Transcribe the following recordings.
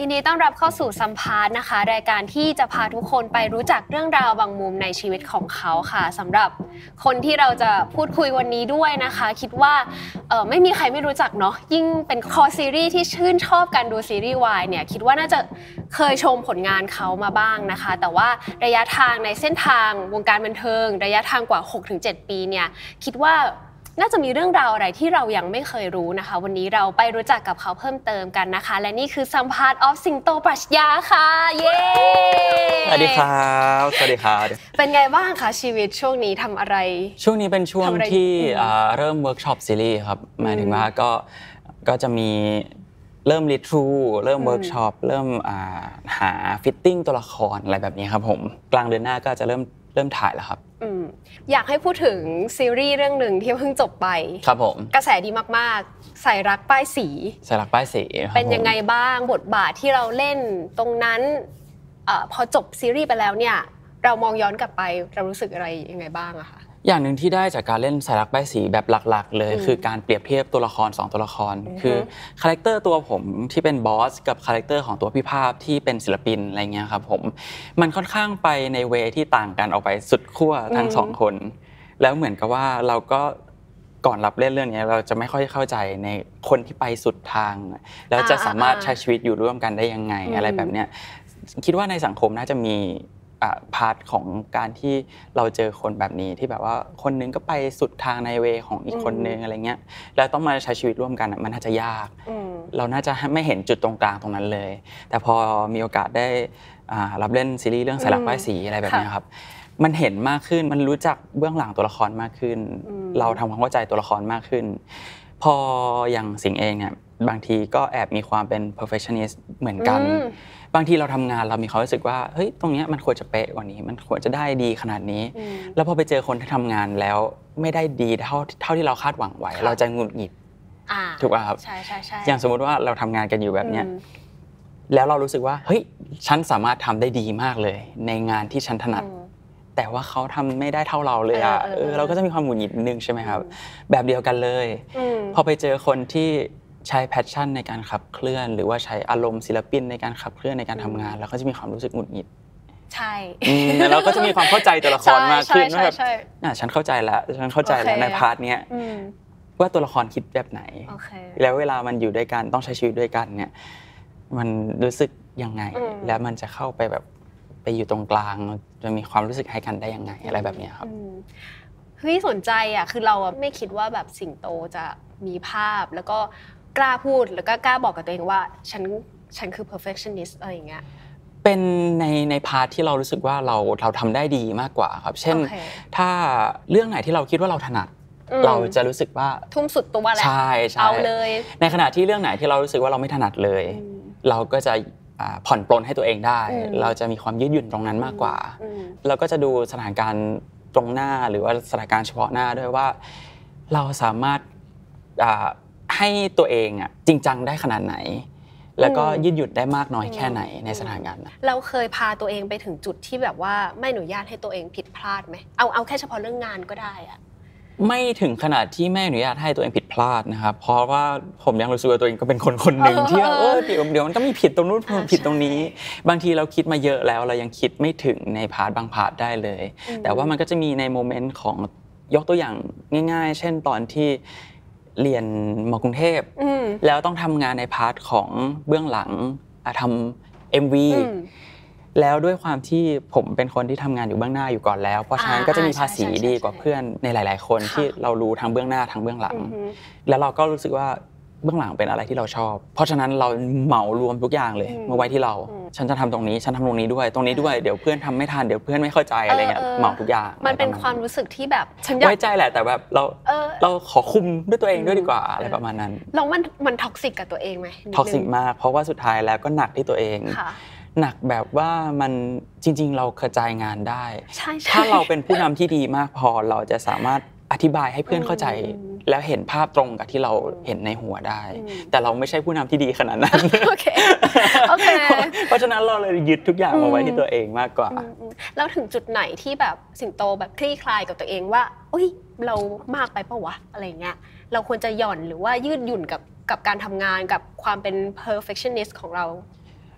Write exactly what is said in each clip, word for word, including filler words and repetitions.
ยินดีต้อนรับเข้าสู่สัมภาษณ์นะคะรายการที่จะพาทุกคนไปรู้จักเรื่องราวบางมุมในชีวิตของเขาค่ะสำหรับคนที่เราจะพูดคุยวันนี้ด้วยนะคะคิดว่าเอ่อไม่มีใครไม่รู้จักเนาะยิ่งเป็นคอซีรีส์ที่ชื่นชอบการดูซีรีส์วายเนี่ยคิดว่าน่าจะเคยชมผลงานเขามาบ้างนะคะแต่ว่าระยะทางในเส้นทางวงการบันเทิงระยะทางกว่า หกถึงเจ็ด ปีเนี่ยคิดว่าน่าจะมีเรื่องราวอะไรที่เรายังไม่เคยรู้นะคะวันนี้เราไปรู้จักกับเขาเพิ่มเติมกันนะคะและนี่คือสัมภาษณ์ออฟสิงโตปรัชญาค่ะเย้สวัสดีครับสวัสดีครับเป็นไงบ้างคะชีวิตช่วงนี้ทำอะไรช่วงนี้เป็นช่วงที่เริ่มเวิร์กช็อปซีรีส์ครับหมายถึงว่าก็ก็จะมีเริ่มรีทรูเริ่มเวิร์กช็อปเริ่มหาฟิตติ้งตัวละครอะไรแบบนี้ครับผมกลางเดือนหน้าก็จะเริ่มเริ่มถ่ายแล้วครับอยากให้พูดถึงซีรีส์เรื่องหนึ่งที่เพิ่งจบไปครับผมกระแสดีมากๆใส่รักป้ายสีใส่รักป้ายสีเป็นยังไงบ้างบทบาทที่เราเล่นตรงนั้นเอ่อพอจบซีรีส์ไปแล้วเนี่ยเรามองย้อนกลับไปเรารู้สึกอะไรยังไงบ้างอะคะอย่างหนึ่งที่ได้จากการเล่นใส่รักป้ายสีแบบหลักๆเลยคือการเปรียบเทียบตัวละครสองตัวละครคือคาแรคเตอร์ตัวผมที่เป็นบอสกับคาแรคเตอร์ของตัวพี่ภาพที่เป็นศิลปินอะไรเงี้ยครับผมมันค่อนข้างไปในเวที่ต่างกันออกไปสุดขั้วทั้งสองคนแล้วเหมือนกับว่าเราก็ก่อนรับเล่นเรื่องนี้เราจะไม่ค่อยเข้าใจในคนที่ไปสุดทางแล้วจะสามารถใช้ชีวิตอยู่ร่วมกันได้ยังไงอะไรแบบเนี้ยคิดว่าในสังคมน่าจะมีพาร์ทของการที่เราเจอคนแบบนี้ที่แบบว่าคนนึงก็ไปสุดทางในเวของอีกคนนึงอะไรเงี้ยแล้วต้องมาใช้ชีวิตร่วมกันมันน่าจะยากเราน่าจะไม่เห็นจุดตรงกลางตรงนั้นเลยแต่พอมีโอกาสได้รับเล่นซีรีส์เรื่องสายหลักป้ายสีอะไรแบบนี้ครับมันเห็นมากขึ้นมันรู้จักเบื้องหลังตัวละครมากขึ้นเราทำความเข้าใจตัวละครมากขึ้นพออย่างสิงห์เองเนี่ยบางทีก็แอบมีความเป็น perfectionist เหมือนกันบางทีเราทำงานเรามีความรู้สึกว่าเฮ้ยตรงนี้มันควรจะเป๊ะกว่านี้มันควรจะได้ดีขนาดนี้แล้วพอไปเจอคนที่ทำงานแล้วไม่ได้ดีเท่าเท่าที่เราคาดหวังไว้เราจะหงุดหงิดถูกป่ะครับใช่ใช่ใช่อย่างสมมติว่าเราทำงานกันอยู่แบบเนี้ยแล้วเรารู้สึกว่าเฮ้ยฉันสามารถทำได้ดีมากเลยในงานที่ฉันถนัดแต่ว่าเขาทำไม่ได้เท่าเราเลยอ่ะเออเราก็จะมีความหงุดหงิดนิดนึงใช่ไหมครับแบบเดียวกันเลยพอไปเจอคนที่ใช้แพชชั่นในการขับเคลื่อนหรือว่าใช้อารมณ์ศิลปินในการขับเคลื่อนในการทำงานแล้วก็จะมีความรู้สึกหงุดหงิดใช่แล้วเราก็จะมีความเข้าใจตัวละครมากขึ้นว่าแบบน่ะฉันเข้าใจแล้วฉันเข้าใจแล้วในพาร์ทเนี้ยว่าตัวละครคิดแบบไหนแล้วเวลามันอยู่ด้วยกันต้องใช้ชีวิตด้วยกันเนี่ยมันรู้สึกยังไงแล้วมันจะเข้าไปแบบไปอยู่ตรงกลางจะมีความรู้สึกให้กันได้ยังไงอะไรแบบนี้ครับเฮ้ยสนใจอ่ะคือเราไม่คิดว่าแบบสิงโตจะมีภาพแล้วก็กล้าพูดแล้วก็กล้าบอกกับตัวเองว่าฉันฉันคือ perfectionist อะไรอย่างเงี้ยเป็นในในพาร์ทที่เรารู้สึกว่าเราเราทำได้ดีมากกว่าครับเช่นถ้าเรื่องไหนที่เราคิดว่าเราถนัดเราจะรู้สึกว่าทุ่มสุดตัวแหละใช่ใช่เอาเลยในขณะที่เรื่องไหนที่เรารู้สึกว่าเราไม่ถนัดเลยเราก็จะผ่อนปลนให้ตัวเองได้เราจะมีความยืดหยุ่นตรงนั้นมากกว่าเราก็จะดูสถานการณ์ตรงหน้าหรือว่าสถานการณ์เฉพาะหน้าด้วยว่าเราสามารถให้ตัวเองอ่ะจริงจังได้ขนาดไหนแล้วก็ยืดหยุ่นได้มากน้อยแค่ไหนในสถานการณ์นั้นเราเคยพาตัวเองไปถึงจุดที่แบบว่าไม่อนุญาตให้ตัวเองผิดพลาดไหมเอาเอาแค่เฉพาะเรื่องงานก็ได้อะไม่ถึงขนาดที่ไม่อนุญาตให้ตัวเองผิดพลาดนะครับเพราะว่าผมยังรู้สึกว่าตัวเองก็เป็นคนคนหนึ่งที่เออเดี๋ยวเดี๋ยวมันก็มีผิดตรงนู้นผิดตรงนี้บางทีเราคิดมาเยอะแล้วเรายังคิดไม่ถึงในพาร์ทบางพาร์ทได้เลยแต่ว่ามันก็จะมีในโมเมนต์ของยกตัวอย่างง่ายๆเช่นตอนที่เรียนม.กรุงเทพแล้วต้องทำงานในพาร์ทของเบื้องหลังทำ เอ็ม วีแล้วด้วยความที่ผมเป็นคนที่ทำงานอยู่เบื้องหน้าอยู่ก่อนแล้วเพราะฉะนั้นก็จะมีภาษีดีกว่าเพื่อนในหลายๆคนที่เรารู้ทั้งเบื้องหน้าทั้งเบื้องหลังแล้วเราก็รู้สึกว่าเบื้องหลังเป็นอะไรที่เราชอบเพราะฉะนั้นเราเหมารวมทุกอย่างเลยมาไว้ที่เราฉันจะทำตรงนี้ฉันทำตรงนี้ด้วยตรงนี้ด้วยเดี๋ยวเพื่อนทำไม่ทันเดี๋ยวเพื่อนไม่เข้าใจอะไรเงี้ยเหมาทุกอย่างมันเป็นความรู้สึกที่แบบฉันไว้ใจแหละแต่แบบเราเราขอคุมด้วยตัวเองด้วยดีกว่าอะไรประมาณนั้นแล้วมันมันท็อกซิกกับตัวเองไหมท็อกซิกมากเพราะว่าสุดท้ายแล้วก็หนักที่ตัวเองหนักแบบว่ามันจริงๆเรากระจายงานได้ถ้าเราเป็นผู้นำที่ดีมากพอเราจะสามารถอธิบายให้เพื่อนเข้าใจแล้วเห็นภาพตรงกับที่เราเห็นในหัวได้แต่เราไม่ใช่ผู้นำที่ดีขนาดนั้นโอเคโอเคเพราะฉะนั้นเราเลยยึดทุกอย่างมาไว้ที่ตัวเองมากกว่าแล้วถึงจุดไหนที่แบบสิงโตแบบคลี่คลายกับตัวเองว่าอุ้ยเรามากไปปะวะอะไรเงี้ยเราควรจะหย่อนหรือว่ายืดหยุ่นกับกับการทำงานกับความเป็น perfectionist ของเรา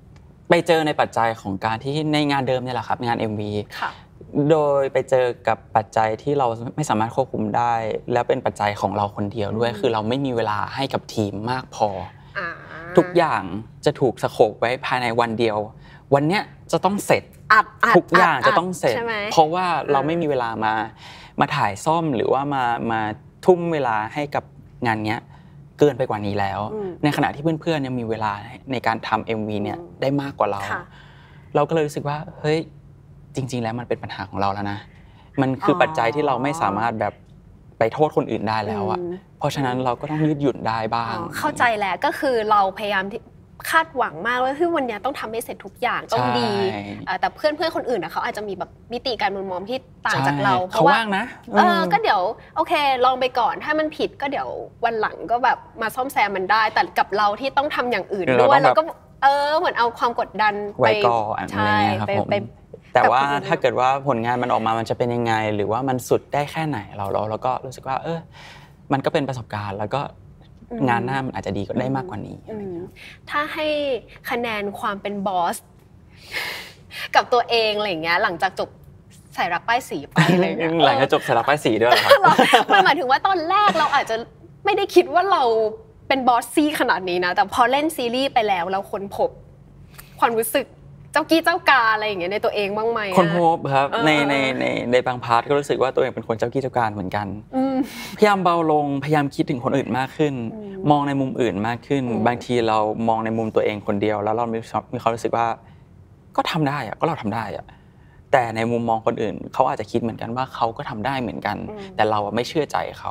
ไปเจอในปัจจัยของการที่ในงานเดิมนี่แหละครับงาน เอ็ม วีค่ะโดยไปเจอกับปัจจัยที่เราไม่สามารถควบคุมได้แล้วเป็นปัจจัยของเราคนเดียวด้วยคือเราไม่มีเวลาให้กับทีมมากพอทุกอย่างจะถูกสโคปไว้ภายในวันเดียววันเนี้ยจะต้องเสร็จทุกอย่างจะต้องเสร็จเพราะว่าเราไม่มีเวลามามาถ่ายซ่อมหรือว่ามามาทุ่มเวลาให้กับงานเนี้ยเกินไปกว่านี้แล้วในขณะที่เพื่อนๆยังมีเวลาในการทำ เอ็ม วี เนี่ยได้มากกว่าเราเราก็เลยรู้สึกว่าเฮ้ยจริงๆแล้วมันเป็นปัญหาของเราแล้วนะมันคือปัจจัยที่เราไม่สามารถแบบไปโทษคนอื่นได้แล้วอ่ะเพราะฉะนั้นเราก็ต้องยืดหยุ่นได้บ้างเข้าใจแล้วก็คือเราพยายามคาดหวังมากว่าคือวันนี้ต้องทำให้เสร็จทุกอย่างต้องดีแต่เพื่อนเพื่อนคนอื่นนะเขาอาจจะมีแบบมิติการมุมมองที่ต่างจากเราเพราะว่าเออก็เดี๋ยวโอเคลองไปก่อนถ้ามันผิดก็เดี๋ยววันหลังก็แบบมาซ่อมแซมมันได้แต่กับเราที่ต้องทำอย่างอื่นด้วยเราก็เออเหมือนเอาความกดดันไปก่อนอะไรเงี้ยครับผมแต่ว่าถ้าเกิดว่าผลงานมันออกมามันจะเป็นยังไงหรือว่ามันสุดได้แค่ไหนเราเราเราก็รู้สึกว่าเออมันก็เป็นประสบการณ์แล้วก็งานหน้ามันอาจจะดีก็ได้มากกว่านี้ถ้าให้คะแนนความเป็นบอสกับตัวเองอะไรอย่างเงี้ยหลังจากจบสายรักป้ายสีไปอะไรอย่างเงี้ยหลังจากจบสายรักป้ายสีด้วยเหรอครับมันหมายถึงว่าตอนแรกเราอาจจะไม่ได้คิดว่าเราเป็นบอสซี่ขนาดนี้นะแต่พอเล่นซีรีส์ไปแล้วเราค้นพบความรู้สึกเจ้ากี้เจ้ากาอะไรอย่างเงี้ยในตัวเองบ้างไหมคนพบครับในในในในบางพาร์ทก็รู้สึกว่าตัวเองเป็นคนเจ้ากี้เจ้าการเหมือนกันพยายามเบาลงพยายามคิดถึงคนอื่นมากขึ้นมองในมุมอื่นมากขึ้นบางทีเรามองในมุมตัวเองคนเดียวแล้วเรามีความรู้สึกว่าก็ทำได้อะก็เราทำได้อะแต่ในมุมมองคนอื่นเขาอาจจะคิดเหมือนกันว่าเขาก็ทำได้เหมือนกันแต่เราไม่เชื่อใจเขา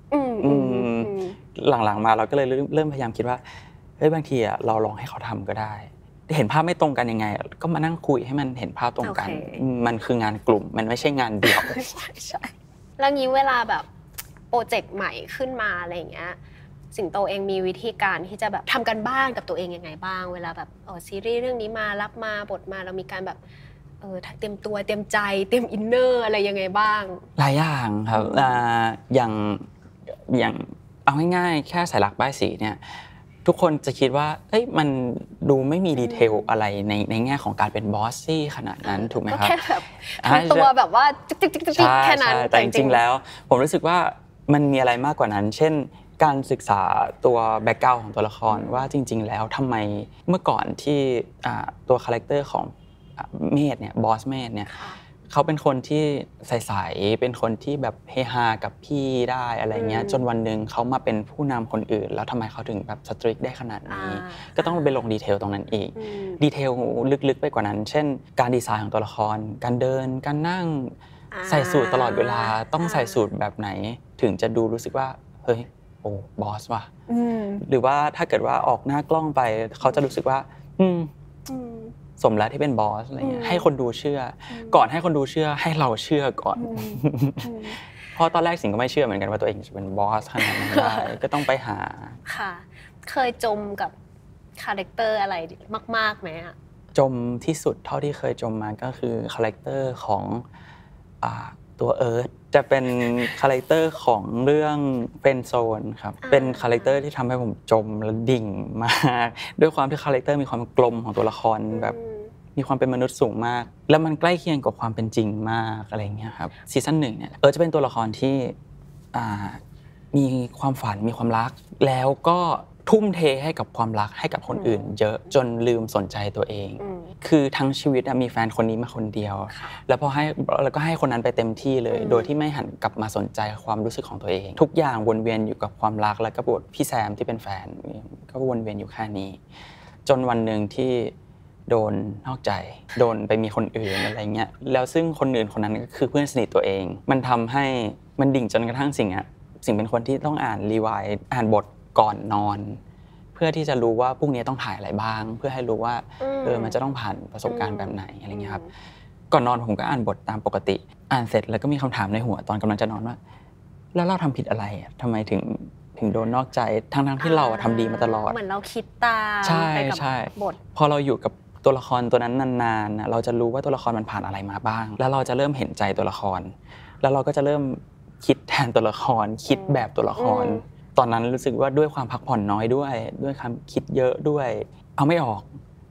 หลังๆมาเราก็เลยเริ่มพยายามคิดว่าเฮ้ยบางทีอะเราลองให้เขาทำก็ได้เห็นภาพไม่ตรงกันยังไงก็มานั่งคุยให้มันเห็นภาพตรงกันมันคืองานกลุ่มมันไม่ใช่งานเดี่ยวใช่แล้วงี้เวลาแบบโปรเจกต์ใหม่ขึ้นมาอะไรอย่างเงี้ยสิงโตเองมีวิธีการที่จะแบบทำกันบ้านกับตัวเองยังไงบ้างเวลาแบบเออซีรีส์เรื่องนี้มารับมาบทมาเรามีการแบบเออเตรียมตัวเตรียมใจเตรียมอินเนอร์อะไรยังไงบ้างหลายอย่างครับอย่างอย่างเอาง่ายๆแค่สายรักป้ายสีเนี่ยทุกคนจะคิดว่าเอ้ยมันดูไม่มีดีเทลอะไรในในแง่ของการเป็นบอสซี่ขนาดนั้นถูกไหมครับก็แค่แบบทำตัวแบบว่าจิ๊กๆๆๆแค่นั้นแต่จริงๆแล้วผมรู้สึกว่ามันมีอะไรมากกว่านั้นเช่นการศึกษาตัวแบ็คกราวด์ของตัวละครว่าจริงๆแล้วทำไมเมื่อก่อนที่ตัวคาแรคเตอร์ของเมธเนี่ยบอสเมธเนี่ยเขาเป็นคนที่ใสๆเป็นคนที่แบบเฮฮากับพี่ได้อะไรเงี้ยจนวันนึงเขามาเป็นผู้นำคนอื่นแล้วทำไมเขาถึงแบบสตริกได้ขนาดนี้ก็ต้องไปลงดีเทลตรงนั้นอีกดีเทลลึกๆไปกว่านั้นเช่นการดีไซน์ของตัวละครการเดินการนั่งใส่สูทตลอดเวลาต้องใส่สูทแบบไหนถึงจะดูรู้สึกว่าเฮ้ยโอ้บอสว่ะหรือว่าถ้าเกิดว่าออกหน้ากล้องไปเขาจะรู้สึกว่าอืมสมแล้วที่เป็นบอสอะไรเงี้ยให้คนดูเชื่อก่อนให้คนดูเชื่อให้เราเชื่อก่อนเพราะตอนแรกสิงก็ไม่เชื่อเหมือนกันว่าตัวเองจะเป็นบอสขนาดนั้นได้ก็ต้องไปหาค่ะเคยจมกับคาแรคเตอร์อะไรมากๆไหมอ่ะจมที่สุดเท่าที่เคยจมมาก็คือคาแรคเตอร์ของตัวเอิร์ธจะเป็นคาแรคเตอร์ของเรื่องเป็นโซนครับเป็นคาแรคเตอร์ที่ทำให้ผมจมและดิ่งมากด้วยความที่คาแรคเตอร์มีความกลมของตัวละครแบบมีความเป็นมนุษย์สูงมากแล้วมันใกล้เคียงกับความเป็นจริงมากอะไรเงี้ยครับซีซั่นหนึ่งเนี่ยเอิร์ธจะเป็นตัวละครที่มีความฝันมีความรักแล้วก็ทุ่มเทให้กับความรักให้กับคนอื่นเยอะจนลืมสนใจตัวเองคือทั้งชีวิตมีแฟนคนนี้มาคนเดียวแล้วพอให้แล้วก็ให้คนนั้นไปเต็มที่เลยโดยที่ไม่หันกลับมาสนใจความรู้สึกของตัวเองทุกอย่างวนเวียนอยู่กับความรักและก็บทพี่แซมที่เป็นแฟนก็วนเวียนอยู่แค่นี้จนวันนึงที่โดนนอกใจโดนไปมีคนอื่นอะไรเงี้ยแล้วซึ่งคนอื่นคนนั้นก็คือเพื่อนสนิทตัวเองมันทำให้มันดิ่งจนกระทั่งสิ่งอ่ะสิ่งเป็นคนที่ต้องอ่านรีไวด์อ่านบทก่อนนอนเพื่อที่จะรู้ว่าพรุ่งนี้ต้องถ่ายอะไรบ้างเพื่อให้รู้ว่าเออมันจะต้องผ่านประสบการณ์แบบไหนอะไรเงี้ยครับก่อนนอนผมก็อ่านบทตามปกติอ่านเสร็จแล้วก็มีคำถามในหัวตอนกำลังจะนอนว่าแล้วเราทำผิดอะไรอ่ะทำไมถึงถึงโดนนอกใจทั้งๆที่เราทำดีมาตลอดเหมือนเราคิดตามไปกับบทพอเราอยู่กับตัวละครตัวนั้นนานๆเราจะรู้ว่าตัวละครมันผ่านอะไรมาบ้างแล้วเราจะเริ่มเห็นใจตัวละครแล้วเราก็จะเริ่มคิดแทนตัวละครคิดแบบตัวละครตอนนั้นรู้สึกว่าด้วยความพักผ่อนน้อยด้วยด้วยความคิดเยอะด้วยเอาไม่ออก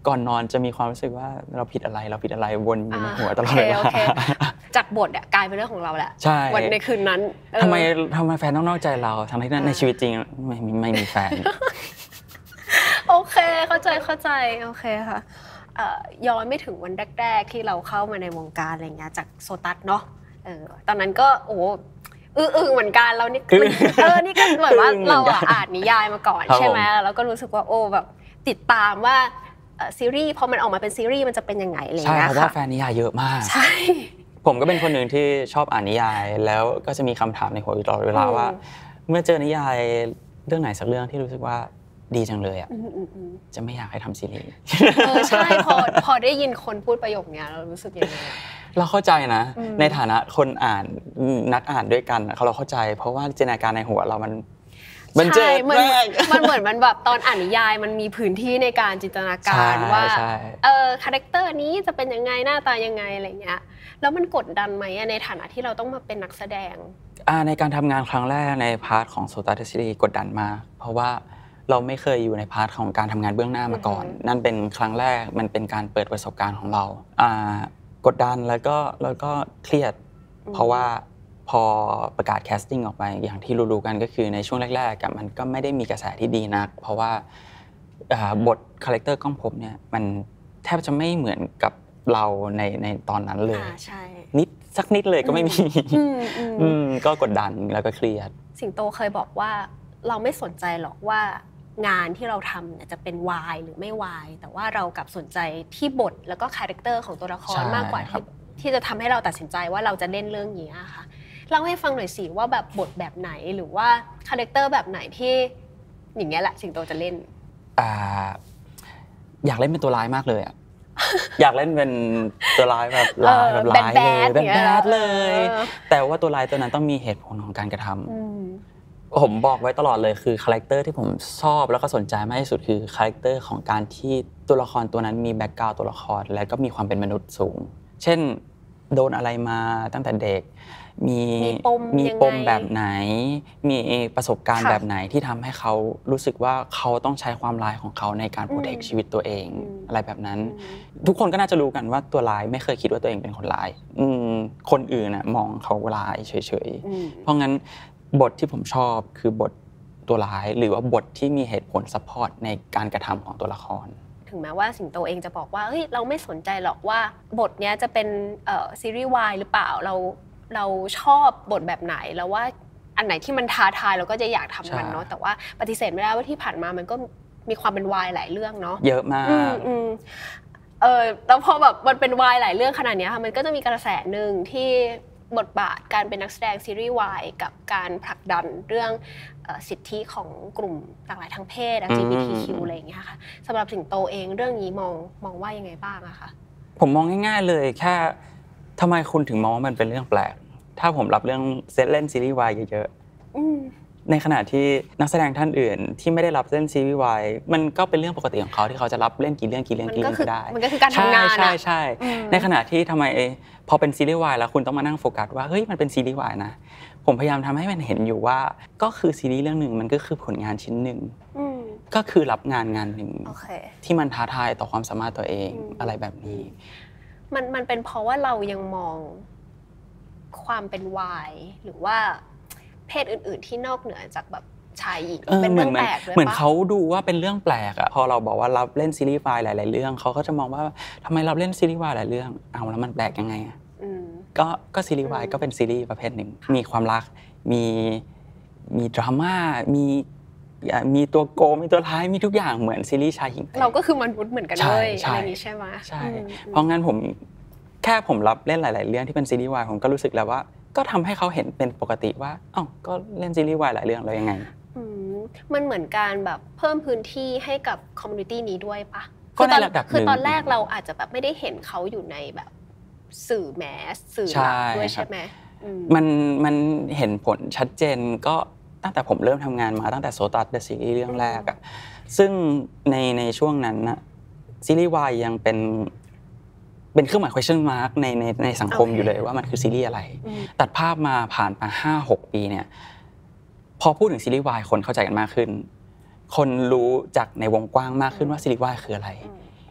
ก่อนนอนจะมีความรู้สึกว่าเราผิดอะไรเราผิดอะไรวนอยู่ในหัวตลอดเวลาจากบทอ่ะกลายเป็นเรื่องของเราแหละวันในคืนนั้นทำไมทำไมแฟนต้องนอกใจเราทั้งที่ในชีวิตจริงไม่ไม่มีแฟนโอเคเข้าใจเข้าใจโอเคค่ะย้อนไม่ถึงวันแรกๆที่เราเข้ามาในวงการอะไรเงี้ยจากโซตัสเนาะเออตอนนั้นก็โอ้อึ้งๆเหมือนกันเรานี่เออนี่ก็เหมือนว่าเราอ่านนิยายมาก่อนใช่ไหมแล้วก็รู้สึกว่าโอ้แบบติดตามว่าซีรีส์พอมันออกมาเป็นซีรีส์มันจะเป็นยังไงอะไรเงี้ยค่ะใช่เพราะว่าแฟนนิยายเยอะมากใช่ผมก็เป็นคนหนึ่งที่ชอบอ่านนิยายแล้วก็จะมีคำถามในหัวอยู่ตลอดเวลาว่าเมื่อเจอนิยายเรื่องไหนสักเรื่องที่รู้สึกว่าดีจังเลยอ่ะจะไม่อยากให้ทำซีรีส์เออใช่พอพอได้ยินคนพูดประโยคนี้เรารู้สึกยังไงเราเข้าใจนะในฐานะคนอ่านนักอ่านด้วยกันเราเข้าใจเพราะว่าจินตนาการในหัวเรามันมันเจอมันมันเหมือนมันแบบตอนอ่านนิยายมันมีพื้นที่ในการจินตนาการว่าเออคาแรคเตอร์นี้จะเป็นยังไงหน้าตายังไงอะไรเงี้ยแล้วมันกดดันไหมในฐานะที่เราต้องมาเป็นนักแสดงในการทำงานครั้งแรกในพาร์ทของโซตัสซีรีส์กดดันมากเพราะว่าเราไม่เคยอยู่ในพาร์ทของการทำงานเบื้องหน้ามาก่อนนั่นเป็นครั้งแรกมันเป็นการเปิดประสบการณ์ของเรากดดันแล้วก็แล้วก็เครียดเพราะว่าพอประกาศแคสติ้งออกไปอย่างที่รู้ๆกันก็คือในช่วงแรกๆมันก็ไม่ได้มีกระแสที่ดีนักเพราะว่าบทคาแรคเตอร์ก้องผมเนี่ยมันแทบจะไม่เหมือนกับเราในในตอนนั้นเลยนิดสักนิดเลยก็ไม่มีก็กดดันแล้วก็เครียดสิงโตเคยบอกว่าเราไม่สนใจหรอกว่างานที่เราทำเนี่ยจะเป็นวายหรือไม่วายแต่ว่าเรากลับสนใจที่บทแล้วก็คาแรคเตอร์ของตัวละครมากกว่าที่จะทำให้เราตัดสินใจว่าเราจะเล่นเรื่องนี้ค่ะเล่าให้ฟังหน่อยสิว่าแบบบทแบบไหนหรือว่าคาแรคเตอร์แบบไหนที่อย่างเงี้ยแหละสิงโตจะเล่นอ่าอยากเล่นเป็นตัวร้ายมากเลยอ่ะอยากเล่นเป็นตัวร้ายแบบร้ายแบบร้ายเลยแบดๆเลยแต่ว่าตัวร้ายตัวนั้นต้องมีเหตุผลของการกระทำผมบอกไว้ตลอดเลยคือคาแรคเตอร์ที่ผมชอบแล้วก็สนใจมากที่สุดคือคาแรคเตอร์ของการที่ตัวละครตัวนั้นมีแบ็คกราวด์ตัวละครและก็มีความเป็นมนุษย์สูงเช่นโดนอะไรมาตั้งแต่เด็กมีมีปมแบบไหนมีประสบการณ์แบบไหนที่ทำให้เขารู้สึกว่าเขาต้องใช้ความร้ายของเขาในการโปรเทคชีวิตตัวเองอะไรแบบนั้นทุกคนก็น่าจะรู้กันว่าตัวร้ายไม่เคยคิดว่าตัวเองเป็นคนร้ายคนอื่นน่ะมองเขาร้ายเฉยๆเพราะงั้นบทที่ผมชอบคือบทตัวร้ายหรือว่าบทที่มีเหตุผลซัพพอร์ตในการกระทำของตัวละครถึงแม้ว่าสิงโตเองจะบอกว่าเฮ้ยเราไม่สนใจหรอกว่าบทเนี้ยจะเป็นเอ่อซีรีส์วายหรือเปล่าเราเราชอบบทแบบไหนแล้วว่าอันไหนที่มันท้าทายเราก็จะอยากทำมันเนาะแต่ว่าปฏิเสธไม่ได้ว่าที่ผ่านมามันก็มีความเป็นวายหลายเรื่องเนาะเยอะมากเออแล้วพอแบบมันเป็นวายหลายเรื่องขนาดนี้ค่ะมันก็จะมีกระแสหนึ่งที่บทบาทการเป็นนักแสดงซีรีส์วายกับการผลักดันเรื่องสิทธิของกลุ่มหลากหลายทางเพศ แอล จี บี ที คิว อะไรอย่างเงี้ยค่ะสำหรับสิงโตเองเรื่องนี้มองมองว่ายังไงบ้างอะคะผมมองง่ายๆเลยแค่ทำไมคุณถึงมองว่ามันเป็นเรื่องแปลกถ้าผมรับเรื่องเซตเล่นซีรีส์วายเยอะๆในขณะที่นักแสดงท่านอื่นที่ไม่ได้รับเล่นซีรีส์วายมันก็เป็นเรื่องปกติของเขาที่เขาจะรับเล่นกี่เรื่องกี่เรื่องกี่เรื่องก็ได้มันก็คือการทำงานใช่ใช่ในขณะที่ทำไมพอเป็นซีรีส์วายแล้วคุณต้องมานั่งโฟกัสว่าเฮ้ยมันเป็นซีรีส์วายนะผมพยายามทำให้มันเห็นอยู่ว่าก็คือซีรีส์เรื่องนึงมันก็คือผลงานชิ้นนึงก็คือรับงานงานนึงที่มันท้าทายต่อความสามารถตัวเองอะไรแบบนี้มันมันเป็นเพราะว่าเรายังมองความเป็นวายหรือว่าเพศอื่นๆที่นอกเหนือจากแบบชายหญิงเป็นเรื่องแปลกด้วยป่ะเหมือนเขาดูว่าเป็นเรื่องแปลกอ่ะพอเราบอกว่ารับเล่นซีรีส์วายหลายๆเรื่องเขาก็จะมองว่าทำไมรับเล่นซีรีส์วายหลายเรื่องเอาแล้วมันแปลกยังไงอ่ะก็ก็ซีรีส์วายก็เป็นซีรีส์ประเภทหนึ่งมีความรักมีมีดราม่ามีมีตัวโกงมีตัวร้ายมีทุกอย่างเหมือนซีรีส์ชายหญิงเราก็คือมนุษย์เหมือนกันเลยอะไรนี้ใช่ไหมใช่เพราะงั้นผมแค่ผมรับเล่นหลายๆเรื่องที่เป็นซีรีส์วายผมก็รู้สึกแล้วว่าก็ทำให้เขาเห็นเป็นปกติว่าอ้าวก็เล่นซีรีส์วายหลายเรื่องแล้วยังไงมันเหมือนการแบบเพิ่มพื้นที่ให้กับคอมมูนิตี้นี้ด้วยปะก็ในระดับนึงคือตอนแรกเราอาจจะแบบไม่ได้เห็นเขาอยู่ในแบบสื่อแมสสื่อหลักด้วยใช่ไหมมันมันเห็นผลชัดเจนก็ตั้งแต่ผมเริ่มทำงานมาตั้งแต่โซตัสเดอะซีรีส์เรื่องแรกอะซึ่งในในช่วงนั้นนะซีรีส์วายยังเป็นเป็นเครื่องหมาย question mark ในในในสังคมอยู่เลยว่ามันคือซีรีส์อะไรตัดภาพมาผ่านมา ห้าหก ปีเนี่ยพอพูดถึงซีรีส์วายคนเข้าใจกันมากขึ้นคนรู้จักในวงกว้างมากขึ้นว่าซีรีส์วายคืออะไร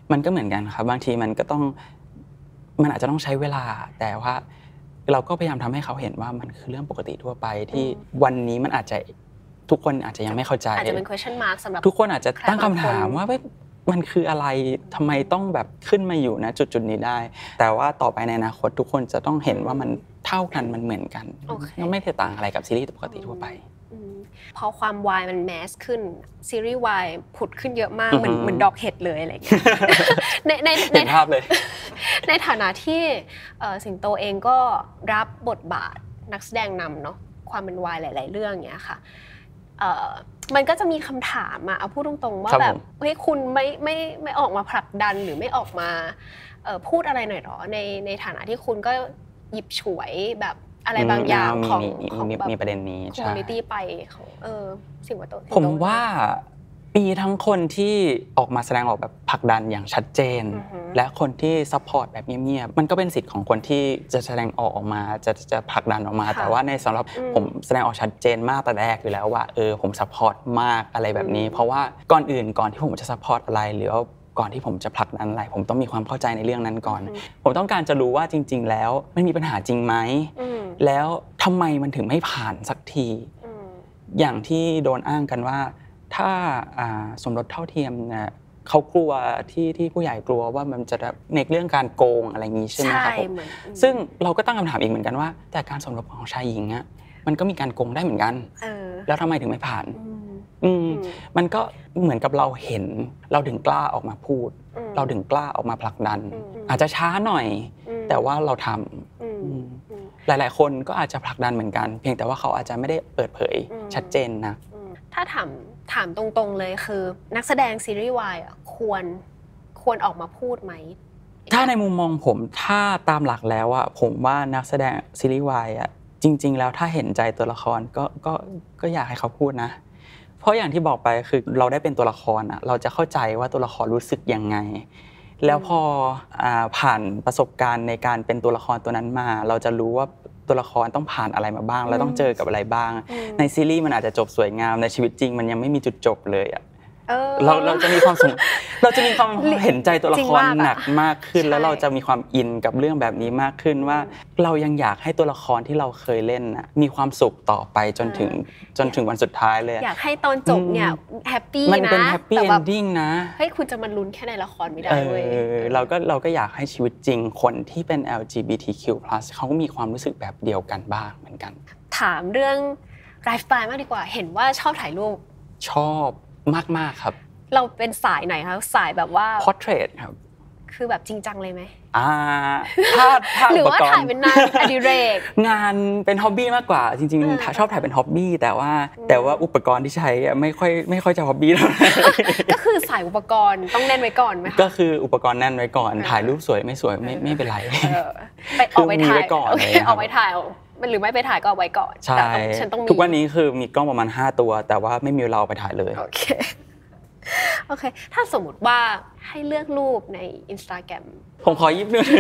มันก็เหมือนกันครับบางทีมันก็ต้องมันอาจจะต้องใช้เวลาแต่ว่าเราก็พยายามทำให้เขาเห็นว่ามันคือเรื่องปกติทั่วไปที่วันนี้มันอาจจะทุกคนอาจจะยังไม่เข้าใจอาจจะเป็น question mark สำหรับทุกคนอาจจะตั้งคำถามว่ามันคืออะไรทำไมต้องแบบขึ้นมาอยู่นะจุดๆนี้ได้แต่ว่าต่อไปในอนาคตทุกคนจะต้องเห็นว่ามันเท่ากันมันเหมือนกันก็ไม่ได้ต่างอะไรกับซีรีส์ปกติทั่วไปพอความวายมันแมสขึ้นซีรีส์วายผุดขึ้นเยอะมากเหมือนเหมือนดอกเห็ดเลยอะไรอย่างเงี้ยในในในภาพเลยในฐานะที่สิงโตเองก็รับบทบาทนักแสดงนำเนาะความเป็นวายหลายๆเรื่องเงี้ยค่ะมันก็จะมีคำถามอะเอาพูดตรงๆว่าแบบเฮ้ยคุณไม่ไม่ไม่ออกมาผลักดันหรือไม่ออกมาพูดอะไรหน่อยหรอในในฐานะที่คุณก็หยิบฉวยแบบอะไรบางอย่างของของแบบมีประเด็นนี้คอมมูนิตี้ไปของเออสิ่งว่าตัวผมว่าปีทั้งคนที่ออกมาแสดงออกแบบผลักดันอย่างชัดเจนและคนที่ซัพพอร์ตแบบเงียบๆมันก็เป็นสิทธิ์ของคนที่จะแสดงออกออกมาจะจะผลักดันออกมาแต่ว่าในสำหรับผมแสดงออกชัดเจนมากแต่แรกอยู่แล้วว่าเออผมซัพพอร์ตมากอะไรแบบนี้เพราะว่าก่อนอื่นก่อนที่ผมจะซัพพอร์ตอะไรหรือว่าก่อนที่ผมจะผลักดันอะไรผมต้องมีความเข้าใจในเรื่องนั้นก่อนผมต้องการจะรู้ว่าจริงๆแล้วมันมีปัญหาจริงไหมแล้วทำไมมันถึงไม่ผ่านสักทีอย่างที่โดนอ้างกันว่าถ้าสมรสเท่าเทียมเนี่ยเขากลัวที่ที่ผู้ใหญ่กลัวว่ามันจะในเรื่องการโกงอะไรอย่างนี้ใช่ไหมครับผมซึ่งเราก็ตั้งคำถามอีกเหมือนกันว่าแต่การสมรสของชายหญิงอ่ะมันก็มีการโกงได้เหมือนกันแล้วทำไมถึงไม่ผ่านอืมมันก็เหมือนกับเราเห็นเราถึงกล้าออกมาพูดเราถึงกล้าออกมาผลักดันอาจจะช้าหน่อยแต่ว่าเราทำหลายๆคนก็อาจจะผลักดันเหมือนกันเพียงแต่ว่าเขาอาจจะไม่ได้เปิดเผยชัดเจนนะถ้าถามถามตรงๆเลยคือนักแสดงซีรีส์วายอ่ะควรควรออกมาพูดไหมถ้าในมุมมองผมถ้าตามหลักแล้วอ่ะผมว่านักแสดงซีรีส์วายอ่ะจริงๆแล้วถ้าเห็นใจตัวละครก็ก็ก็อยากให้เขาพูดนะเพราะอย่างที่บอกไปคือเราได้เป็นตัวละครอ่ะเราจะเข้าใจว่าตัวละครรู้สึกยังไงแล้วพออ่าผ่านประสบการณ์ในการเป็นตัวละครตัวนั้นมาเราจะรู้ว่าตัวละครต้องผ่านอะไรมาบ้างแล้วต้องเจอกับอะไรบ้างในซีรีส์มันอาจจะจบสวยงามในชีวิตจริงมันยังไม่มีจุดจบเลยอ่ะเราเราจะมีความสงเราจะมีความเห็นใจตัวละครหนักมากขึ้นแล้วเราจะมีความอินกับเรื่องแบบนี้มากขึ้นว่าเรายังอยากให้ตัวละครที่เราเคยเล่นน่ะมีความสุขต่อไปจนถึงจนถึงวันสุดท้ายเลยอยากให้ตอนจบเนี่ยแฮปปี้นะมันเป็นแฮปปี้เอนดิ้งนะเฮ้ยคุณจะมาลุ้นแค่ในละครไม่ได้เว้ยเราก็เราก็อยากให้ชีวิตจริงคนที่เป็น แอล จี บี ที คิว พลัส เขาก็มีความรู้สึกแบบเดียวกันบ้างเหมือนกันถามเรื่องไลฟ์สไตล์มากดีกว่าเห็นว่าชอบถ่ายรูปชอบมากๆครับเราเป็นสายไหนคะสายแบบว่า portrait ครับคือแบบจริงจังเลยไหมอ่าถ้าถ้าหรือว่าถ่ายเป็นงานอดิเรกงานเป็นฮ็อบบี้มากกว่าจริงๆชอบถ่ายเป็นฮ็อบบี้แต่ว่าแต่ว่าอุปกรณ์ที่ใช้ไม่ค่อยไม่ค่อยจะฮ็อบบี้เท่าไหร่ก็คือสายอุปกรณ์ต้องแน่นไว้ก่อนไหมคะก็คืออุปกรณ์แน่นไว้ก่อนถ่ายรูปสวยไม่สวยไม่ไม่เป็นไรไปออกไปถ่ายก่อนออกไปถ่ายมันหรือไม่ไปถ่ายก็เอาไว้ก่อนใช่ทุกวันนี้คือมีกล้องประมาณห้าตัวแต่ว่าไม่มีเราไปถ่ายเลยโอเคโอเคถ้าสมมุติว่าให้เลือกรูปใน Instagram ผมขอยิบนึง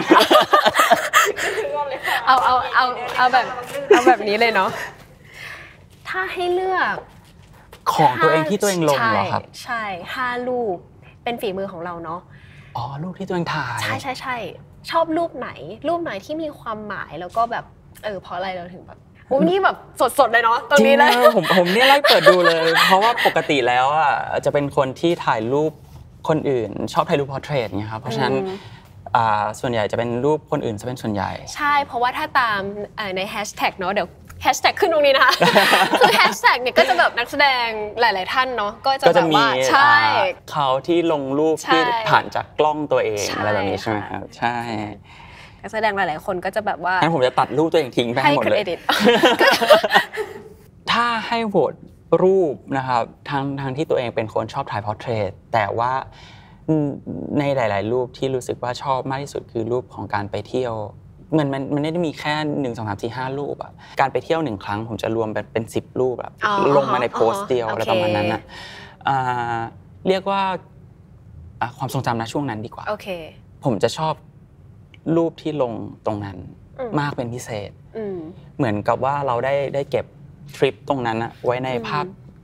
เอาเอาเอาเอาแบบเอาแบบนี้เลยเนาะถ้าให้เลือกของตัวเองที่ตัวเองลงเหรอครับใช่ห้ารูปเป็นฝีมือของเราเนาะอ๋อรูปที่ตัวเองถ่ายใช่ใช่ใช่ชอบรูปไหนรูปไหนที่มีความหมายแล้วก็แบบเออเพราะอะไรเราถึงแบบโอ้นี่แบบสดๆเลยเนาะตรงนี้เลยผมผมนี่ไล่เปิดดูเลยเพราะว่าปกติแล้วอ่ะจะเป็นคนที่ถ่ายรูปคนอื่นชอบถ่ายรูปพอร์เทรตไงครับเพราะฉะนั้นอ่าส่วนใหญ่จะเป็นรูปคนอื่นจะเป็นส่วนใหญ่ใช่เพราะว่าถ้าตามในแฮชแท็กเนาะเดี๋ยวแฮชแท็กขึ้นตรงนี้นะคะคือแฮชแท็กเนี่ยก็จะแบบนักแสดงหลายๆท่านเนาะก็จะแบบว่าใช่เขาที่ลงรูปที่ผ่านจากกล้องตัวเองอะไรแบบนี้ใช่ไหมครับใช่นักแสดงหลายๆคนก็จะแบบว่างั้นผมจะตัดรูปตัวเองทิ้งไปให้หมดเลยถ้าให้โหวตรูปนะครับทางทางที่ตัวเองเป็นคนชอบถ่ายพอร์เทรตแต่ว่าในหลายๆรูปที่รู้สึกว่าชอบมากที่สุดคือรูปของการไปเที่ยวมันมันมันไม่ได้มีแค่หนึ่ง สอง สาม สี่ ห้ารูปอ่ะการไปเที่ยวหนึ่งครั้งผมจะรวมเป็นเป็นสิบรูปแบบลงมาในโพสต์เดียวอะไรประมาณนั้นน่ะเรียกว่าความทรงจำณช่วงนั้นดีกว่าโอเคผมจะชอบรูปที่ลงตรงนั้นมากเป็นพิเศษเหมือนกับว่าเราได้ได้เก็บทริปตรงนั้นไว้ในภาพ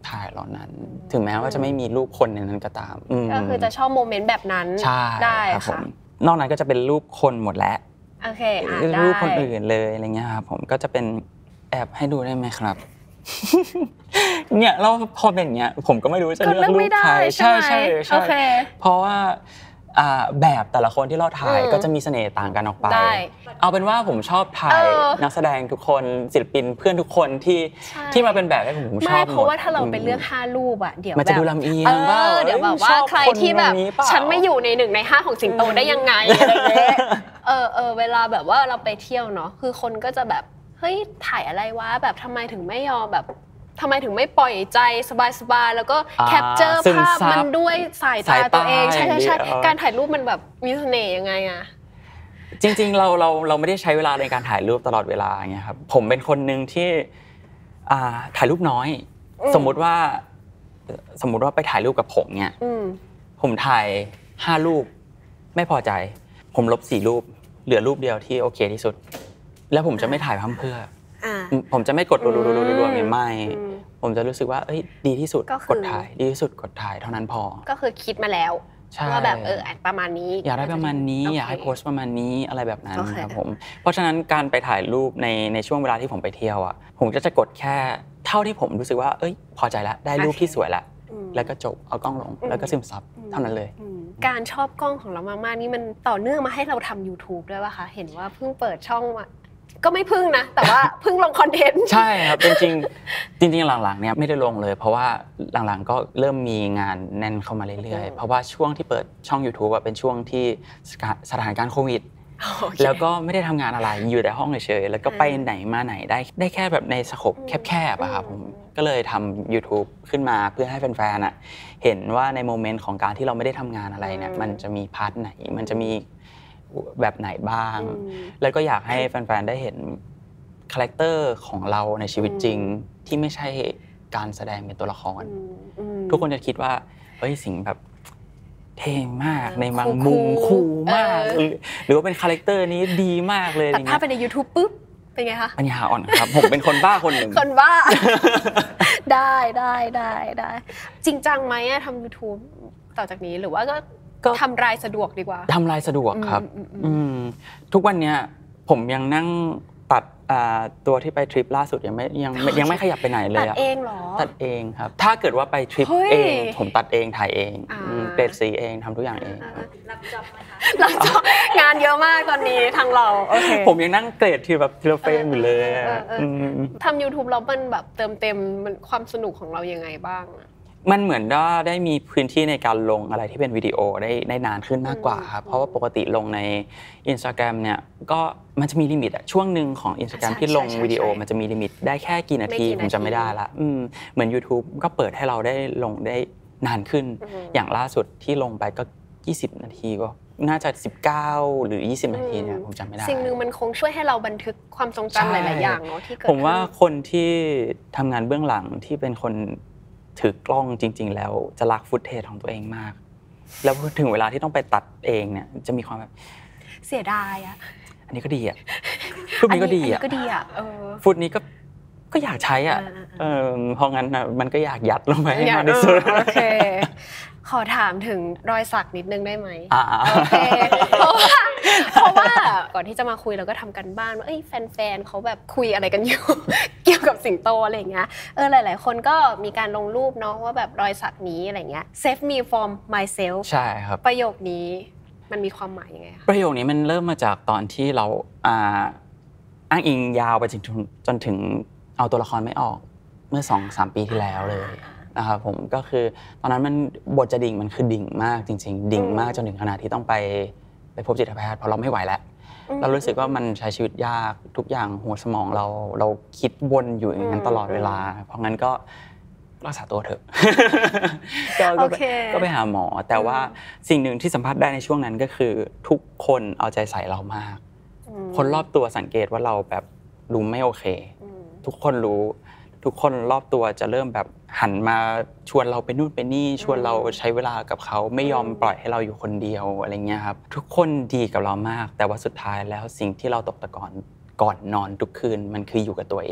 ถ่ายเหล่านั้นถึงแม้ว่าจะไม่มีรูปคนในนั้นก็ตามก็คือจะชอบโมเมนต์แบบนั้นได้ค่ะนอกนั้นก็จะเป็นรูปคนหมดแล้วโอเครูปคนอื่นเลยอะไรเงี้ยครับผมก็จะเป็นแอบให้ดูได้ไหมครับเนี่ยเราพอเป็นอย่างเงี้ยผมก็ไม่รู้จะเลือกรูปใครใช่ใช่ใช่เพราะว่าแบบแต่ละคนที่เราถ่ายก็จะมีเสน่ห์ต่างกันออกไปเอาเป็นว่าผมชอบถ่ายนักแสดงทุกคนศิลปินเพื่อนทุกคนที่ที่มาเป็นแบบให้ผมผมชอบหมดเพราะว่าถ้าเราไปเลือกห้ารูปอ่ะเดี๋ยวมันจะดูลำเอียงบ้างเดี๋ยวแบบว่าใครที่แบบฉันไม่อยู่ในหนึ่งในห้าของสิงโตได้ยังไงอะไรเงี้ยเออเออเวลาแบบว่าเราไปเที่ยวเนาะคือคนก็จะแบบเฮ้ยถ่ายอะไรวะแบบทำไมถึงไม่ยอมแบบทำไมถึงไม่ปล่อยใจสบายๆแล้วก็แคปเจอร์ภาพมันด้วยสายตาตัวเองใช่ใช่ใช่การถ่ายรูปมันแบบมีเสน่ห์ยังไงอะจริงๆเราเราเราไม่ได้ใช้เวลาในการถ่ายรูปตลอดเวลาอย่างเงี้ยครับผมเป็นคนนึงที่ถ่ายรูปน้อยสมมุติว่าสมมุติว่าไปถ่ายรูปกับผมเนี่ยผมถ่ายห้ารูปไม่พอใจผมลบสี่รูปเหลือรูปเดียวที่โอเคที่สุดแล้วผมจะไม่ถ่ายเพื่อผมจะไม่กดรัวๆๆๆไม่ผมจะรู้สึกว่าเอ้ยดีที่สุดกดถ่ายดีที่สุดกดถ่ายเท่านั้นพอก็คือคิดมาแล้วว่าแบบเออประมาณนี้อยากได้ประมาณนี้อยากให้โพสต์ประมาณนี้อะไรแบบนั้นครับผมเพราะฉะนั้นการไปถ่ายรูปในในช่วงเวลาที่ผมไปเที่ยวอ่ะผมก็จะกดแค่เท่าที่ผมรู้สึกว่าเอ้ยพอใจแล้วได้รูปที่สวยแล้วแล้วก็จบเอากล้องลงแล้วก็ซึมซับเท่านั้นเลยการชอบกล้องของเรามากๆนี่มันต่อเนื่องมาให้เราทำ YouTube ด้วยป่ะคะเห็นว่าเพิ่งเปิดช่องมาก็ไม่พึ่งนะแต่ว่าพึ่งลงคอนเทนต์ใช่ครับจริงๆจริงๆหลังๆเนี่ยไม่ได้ลงเลยเพราะว่าหลังๆก็เริ่มมีงานแน่นเข้ามาเรื่อยๆเพราะว่าช่วงที่เปิดช่อง YouTube อ่ะเป็นช่วงที่สถานการณ์โควิดแล้วก็ไม่ได้ทำงานอะไรอยู่แต่ห้องเฉยๆแล้วก็ไปไหนมาไหนได้ได้แค่แบบในสโคปแคบๆอะครับผมก็เลยทำ YouTube ขึ้นมาเพื่อให้แฟนๆอ่ะเห็นว่าในโมเมนต์ของการที่เราไม่ได้ทำงานอะไรเนี่ยมันจะมีพาร์ทไหนมันจะมีแบบไหนบ้างแล้วก็อยากให้แฟนๆได้เห็นคาแรคเตอร์ของเราในชีวิตจริงที่ไม่ใช่การแสดงเป็นตัวละครทุกคนจะคิดว่าเฮ้ยสิงแบบเท่มากในบางมุมคูลมากหรือว่าเป็นคาแรคเตอร์นี้ดีมากเลยแต่ถ้าไปใน YouTube ปุ๊บเป็นไงคะปัญญาอ่อนครับผมเป็นคนบ้าคนหนึ่งคนบ้าได้ได้ได้ได้จริงจังไหมอะทำ YouTube ต่อจากนี้หรือว่าก็ก็ทำรายสะดวกดีกว่าทำรายสะดวกครับทุกวันนี้ผมยังนั่งตัดตัวที่ไปทริปล่าสุดยังไม่ยังยังไม่ขยับไปไหนเลยตัดเองเหรอตัดเองครับถ้าเกิดว่าไปทริปเองผมตัดเองถ่ายเองเปลี่ยนสีเองทำทุกอย่างเองรับจ็อบไหมคะรับจ็อบงานเยอะมากตอนนี้ทางเราโอเคผมยังนั่งเกรดที่แบบทีละเฟรมอยู่เลยทำ YouTube เรามันแบบเติมเต็มมันความสนุกของเรายังไงบ้างมันเหมือนว่าได้มีพื้นที่ในการลงอะไรที่เป็นวิดีโอได้ได้นานขึ้นมากกว่าครับเพราะว่าปกติลงใน Instagram เนี่ยก็มันจะมีลิมิตอะช่วงนึงของ Instagram ที่ลงวิดีโอมันจะมีลิมิตได้แค่กี่นาทีผมจำไม่ได้ละอืมเหมือน YouTube ก็เปิดให้เราได้ลงได้นานขึ้นอย่างล่าสุดที่ลงไปก็ยี่สิบนาทีก็น่าจะสิบเก้าหรือยี่สิบนาทีเนี่ยผมจำไม่ได้สิ่งนึงมันคงช่วยให้เราบันทึกความทรงจำหลายๆอย่างเนาะที่เกิดผมว่าคนที่ทำงานเบื้องหลังที่เป็นคนถือกล้องจริงๆแล้วจะรักฟุตเทจของตัวเองมากแล้วถึงเวลาที่ต้องไปตัดเองเนี่ยจะมีความแบบเสียดายอ่ะอันนี้ก็ดีอ่ะฟุตนี้ก็ดีอ่ะก็ดีอ่ะเออฟุตนี้ก็ก็อยากใช้อ่ะเออเพราะงั้นนะมันก็อยากยัดลงไปให้มากที่สุดโอเคขอถามถึงรอยสักนิดนึงได้ไหมโอเคเพราะว่าเพราะว่าก่อนที่จะมาคุยเราก็ทำกันบ้านว่าเอ้ยแฟนๆเขาแบบคุยอะไรกันอยู่เกี่ยวกับสิงโตอะไรอย่างเงี้ยเออหลายๆคนก็มีการลงรูปเนาะว่าแบบรอยสักนี้อะไรเงี้ย save me from myself ใช่ครับประโยคนี้มันมีความหมายยังไงคะประโยคนี้มันเริ่มมาจากตอนที่เราอ่าอ้างอิงยาวไปจนถึงจนถึงเอาตัวละครไม่ออกเมื่อ สองถึงสาม ปีที่แล้วเลยนะครับผมก็คือตอนนั้นมันบทจะดิ่งมันคือดิ่งมากจริงๆดิ่งมากจนถึงขนาดที่ต้องไปไปพบจิตแพทย์เพราะเราไม่ไหวแล้วเรารู้สึกว่ามันใช้ชีวิตยากทุกอย่างหัวสมองเราเราคิดวนอยู่อย่างนั้นตลอดเวลาเพราะงั้นก็รักษาตัวเถอะก็ไปหาหมอแต่ว่าสิ่งหนึ่งที่สัมผัสได้ในช่วงนั้นก็คือทุกคนเอาใจใส่เรามากคนรอบตัวสังเกตว่าเราแบบดูไม่โอเคทุกคนรู้ทุกคนรอบตัวจะเริ่มแบบหันมาชวนเราไปนู่นไปนี่ชวนเราใช้เวลากับเขาไม่ยอมปล่อยให้เราอยู่คนเดียวอะไรเงี้ยครับทุกคนดีกับเรามากแต่ว่าสุดท้ายแล้วสิ่งที่เราตกตะกอนก่อนนอนทุกคืนมันคืออยู่กับตัวเอง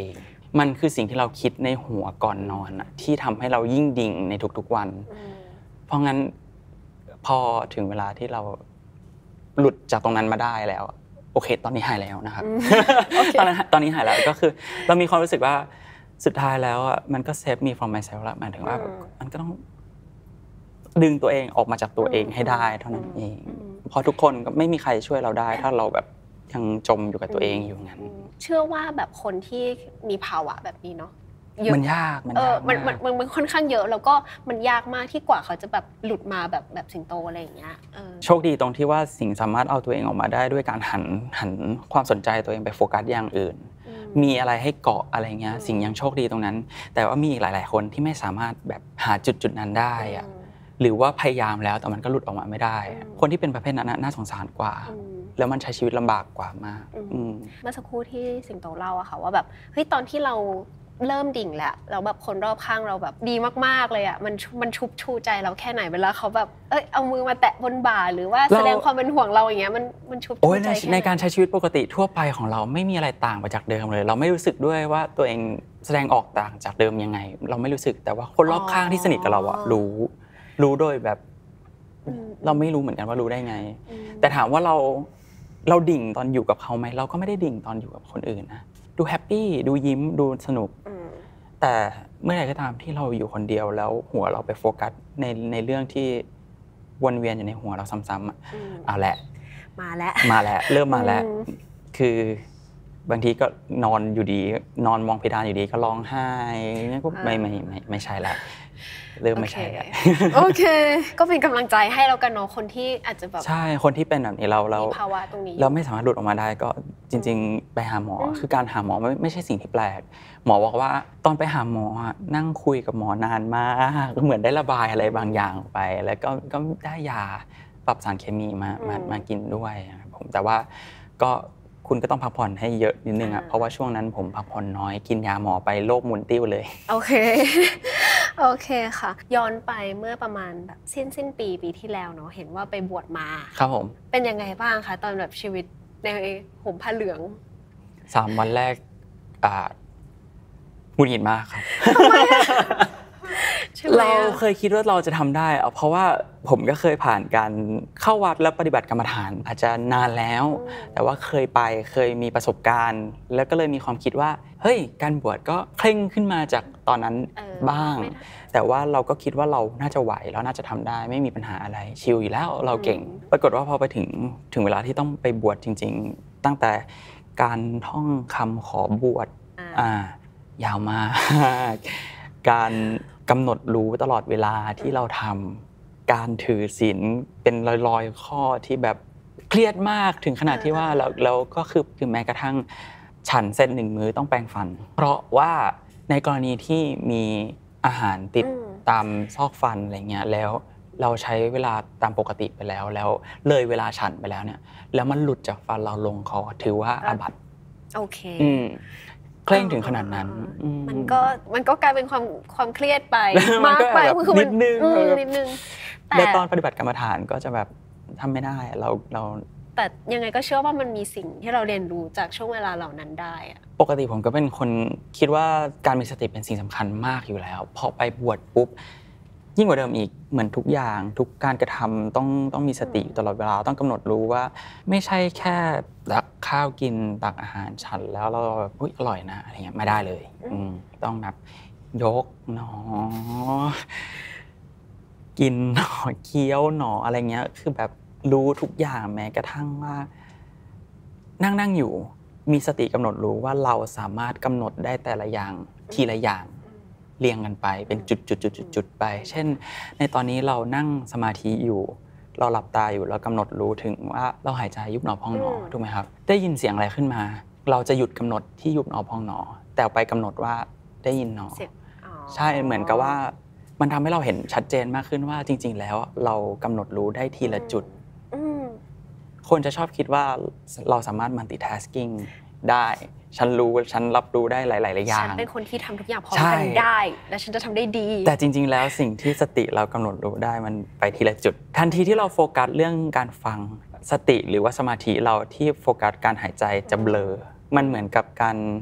มันคือสิ่งที่เราคิดในหัวก่อนนอนอ่ะที่ทำให้เรายิ่งดิ่งในทุกๆวันเพราะงั้นพอถึงเวลาที่เราหลุดจากตรงนั้นมาได้แล้วโอเคตอนนี้หายแล้วนะครับตอนนั้นตอนนี้หายแล้วก็คือเรามีความรู้สึกว่าสุดท้ายแล้วอ่ะมันก็ save me from myself แล้วหมายถึงว่ามันก็ต้องดึงตัวเองออกมาจากตัวเองให้ได้เท่านั้นเองเพราะทุกคนก็ไม่มีใครช่วยเราได้ถ้าเราแบบยังจมอยู่กับตัวเองอยู่งั้นเชื่อว่าแบบคนที่มีภาวะแบบนี้เนาะมันยากมันยากมันมันมันค่อนข้างเยอะแล้วก็มันยากมากที่กว่าเขาจะแบบหลุดมาแบบแบบสิงโตอะไรอย่างเงี้ยโชคดีตรงที่ว่าสิ่งสามารถเอาตัวเองออกมาได้ด้วยการหันหันความสนใจตัวเองไปโฟกัสอย่างอื่นมีอะไรให้เกาะอะไรเงี้ยสิ่งยังโชคดีตรงนั้นแต่ว่ามีอีกหลายๆคนที่ไม่สามารถแบบหาจุดจุดนั้นได้อะหรือว่าพยายามแล้วแต่มันก็หลุดออกมาไม่ได้คนที่เป็นประเภทนั้นน่าสงสารกว่าแล้วมันใช้ชีวิตลำบากกว่ามากเมื่อสักครู่ที่สิงโตเล่าอะค่ะว่าแบบเฮ้ยตอนที่เราเริ่มดิ่งแล้วแล้วแบบคนรอบข้างเราแบบดีมากๆเลยอะมันมันชุบชูใจเราแค่ไหนเวลาเขาแบบเอ้ยเอามือมาแตะบนบ่าหรือว่าแสดงความเป็นห่วงเราอย่างเงี้ยมันมันชุบชูใจในการใช้ชีวิตปกติทั่วไปของเราไม่มีอะไรต่างไปจากเดิมเลยเราไม่รู้สึกด้วยว่าตัวเองแสดงออกต่างจากเดิมยังไงเราไม่รู้สึกแต่ว่าคนรอบข้างที่สนิทกับเราอะรู้รู้โดยแบบเราไม่รู้เหมือนกันว่ารู้ได้ไงแต่ถามว่าเราเราดิ่งตอนอยู่กับเขาไหมเราก็ไม่ได้ดิ่งตอนอยู่กับคนอื่นนะดูแฮปปี้ดูยิ้มดูสนุกแต่เมื่อไหร่ก็ตามที่เราอยู่คนเดียวแล้วหัวเราไปโฟกัสในในเรื่องที่วนเวียนอยู่ในหัวเราซ้ำๆอ่ะเอาละมาแล้วมาแล้วเริ่มมาแล้วคือบางทีก็นอนอยู่ดีนอนมองเพดานอยู่ดีก็ร้องไห้เนี่ยก็ไม่ไม่ไม่ไม่ใช่ละเริ่มไม่ใช่แล้วโอเคก็เป็นกำลังใจให้เรากันเนาะคนที่อาจจะแบบใช่คนที่เป็นแบบนี้เราเราภาวะตรงนี้เราไม่สามารถหลุดออกมาได้ก็จริงๆไปหาหมอคือการหาหมอไม่ไม่ใช่สิ่งที่แปลกหมอบอกว่าตอนไปหาหมอนั่งคุยกับหมอนานมากเหมือนได้ระบายอะไรบางอย่างออกไปแล้วก็ก็ได้ยาปรับสารเคมีมามามากินด้วยผมแต่ว่าก็คุณก็ต้องพักผ่อนให้เยอะนิดนึงอ่ะเพราะว่าช่วงนั้นผมพักผ่อนน้อยกินยาหมอไปโรคหมุนติ้วเลยโอเคโอเคค่ะย้อนไปเมื่อประมาณแบบสิ้นสิ้นปีปีที่แล้วเนาะเห็นว่าไปบวชมาครับผมเป็นยังไงบ้างคะตอนแบบชีวิตในห่มผ้าเหลืองสามวันแรกอ่าหงุดหงิดมากครับเราเคยคิดว่าเราจะทำได้เพราะว่าผมก็เคยผ่านการเข้าวัดแล้วปฏิบัติกรรมฐานอาจจะนานแล้วแต่ว่าเคยไปเคยมีประสบการณ์แล้วก็เลยมีความคิดว่าเฮ้ยการบวชก็เคร่งขึ้นมาจากตอนนั้นบ้างแต่ว่าเราก็คิดว่าเราน่าจะไหวแล้วน่าจะทำได้ไม่มีปัญหาอะไรชิลอยู่แล้วเราเก่งปรากฏว่าพอไปถึงถึงเวลาที่ต้องไปบวชจริงๆตั้งแต่การท่องคำขอบวชอ่ายาวมากการกำหนดรู้ตลอดเวลาที่เราทำการถือศีลเป็นร้อยๆข้อที่แบบเครียดมากถึงขนาดที่ว่าแล้วแล้วก็คือคือแม้กระทั่งฉันเส้นหนึ่งมื้อต้องแปรงฟันเพราะว่าในกรณีที่มีอาหารติดตามซอกฟันอะไรเงี้ยแล้วเราใช้เวลาตามปกติไปแล้วแล้วเลยเวลาฉันไปแล้วเนี่ยแล้วมันหลุดจากฟันเราลงคอถือว่าอาบัติโอเคเคร่งถึงขนาดนั้นมันก็มันก็กลายเป็นความความเครียดไปมากไปคือนิดนึงนิดนึงแต่ตอนปฏิบัติกรรมฐานก็จะแบบทำไม่ได้เราเราแต่ยังไงก็เชื่อว่ามันมีสิ่งที่เราเรียนรู้จากช่วงเวลาเหล่านั้นได้อะปกติผมก็เป็นคนคิดว่าการมีสติเป็นสิ่งสำคัญมากอยู่แล้วพอไปบวชปุ๊บยิ่งกว่าเดิมอีกเหมือนทุกอย่างทุกการกระทำต้องต้องมีสติอยู่ตลอดเวลาต้องกำหนดรู้ว่าไม่ใช่แค่ตักข้าวกินตักอาหารฉันแล้วเราแบบอุ๊ยอร่อยนะอะไรเงี้ยไม่ได้เลยต้องแบบยกหนอกินหนอเคี้ยวหนออะไรเงี้ยคือแบบรู้ทุกอย่างแม้กระทั่งว่านั่งนั่งอยู่มีสติกำหนดรู้ว่าเราสามารถกำหนดได้แต่ละอย่างทีละอย่างเรียงกันไปเป็นจุดๆๆๆไปเช่นในตอนนี้เรานั่งสมาธิอยู่เราหลับตาอยู่แล้วกำหนดรู้ถึงว่าเราหายใจยุบหนอพองหนอถูกไหมครับได้ยินเสียงอะไรขึ้นมาเราจะหยุดกำหนดที่ยุบหนอพองหนอแต่ไปกำหนดว่าได้ยินหนอใช่เหมือนกับว่ามันทำให้เราเห็นชัดเจนมากขึ้นว่าจริงๆแล้วเรากำหนดรู้ได้ทีละจุดคนจะชอบคิดว่าเราสามารถ multitasking ได้ฉันรู้ฉันรับรู้ได้หลายๆอย่างฉันเป็นคนที่ทำทุกอย่างพร้อมกันได้และฉันจะทำได้ดีแต่จริงๆแล้วสิ่งที่สติเรากำหนดรู้ได้มันไปทีละจุดทันทีที่เราโฟกัสเรื่องการฟังสติหรือว่าสมาธิเราที่โฟกัสการหายใจจะเบลอมันเหมือนกับการ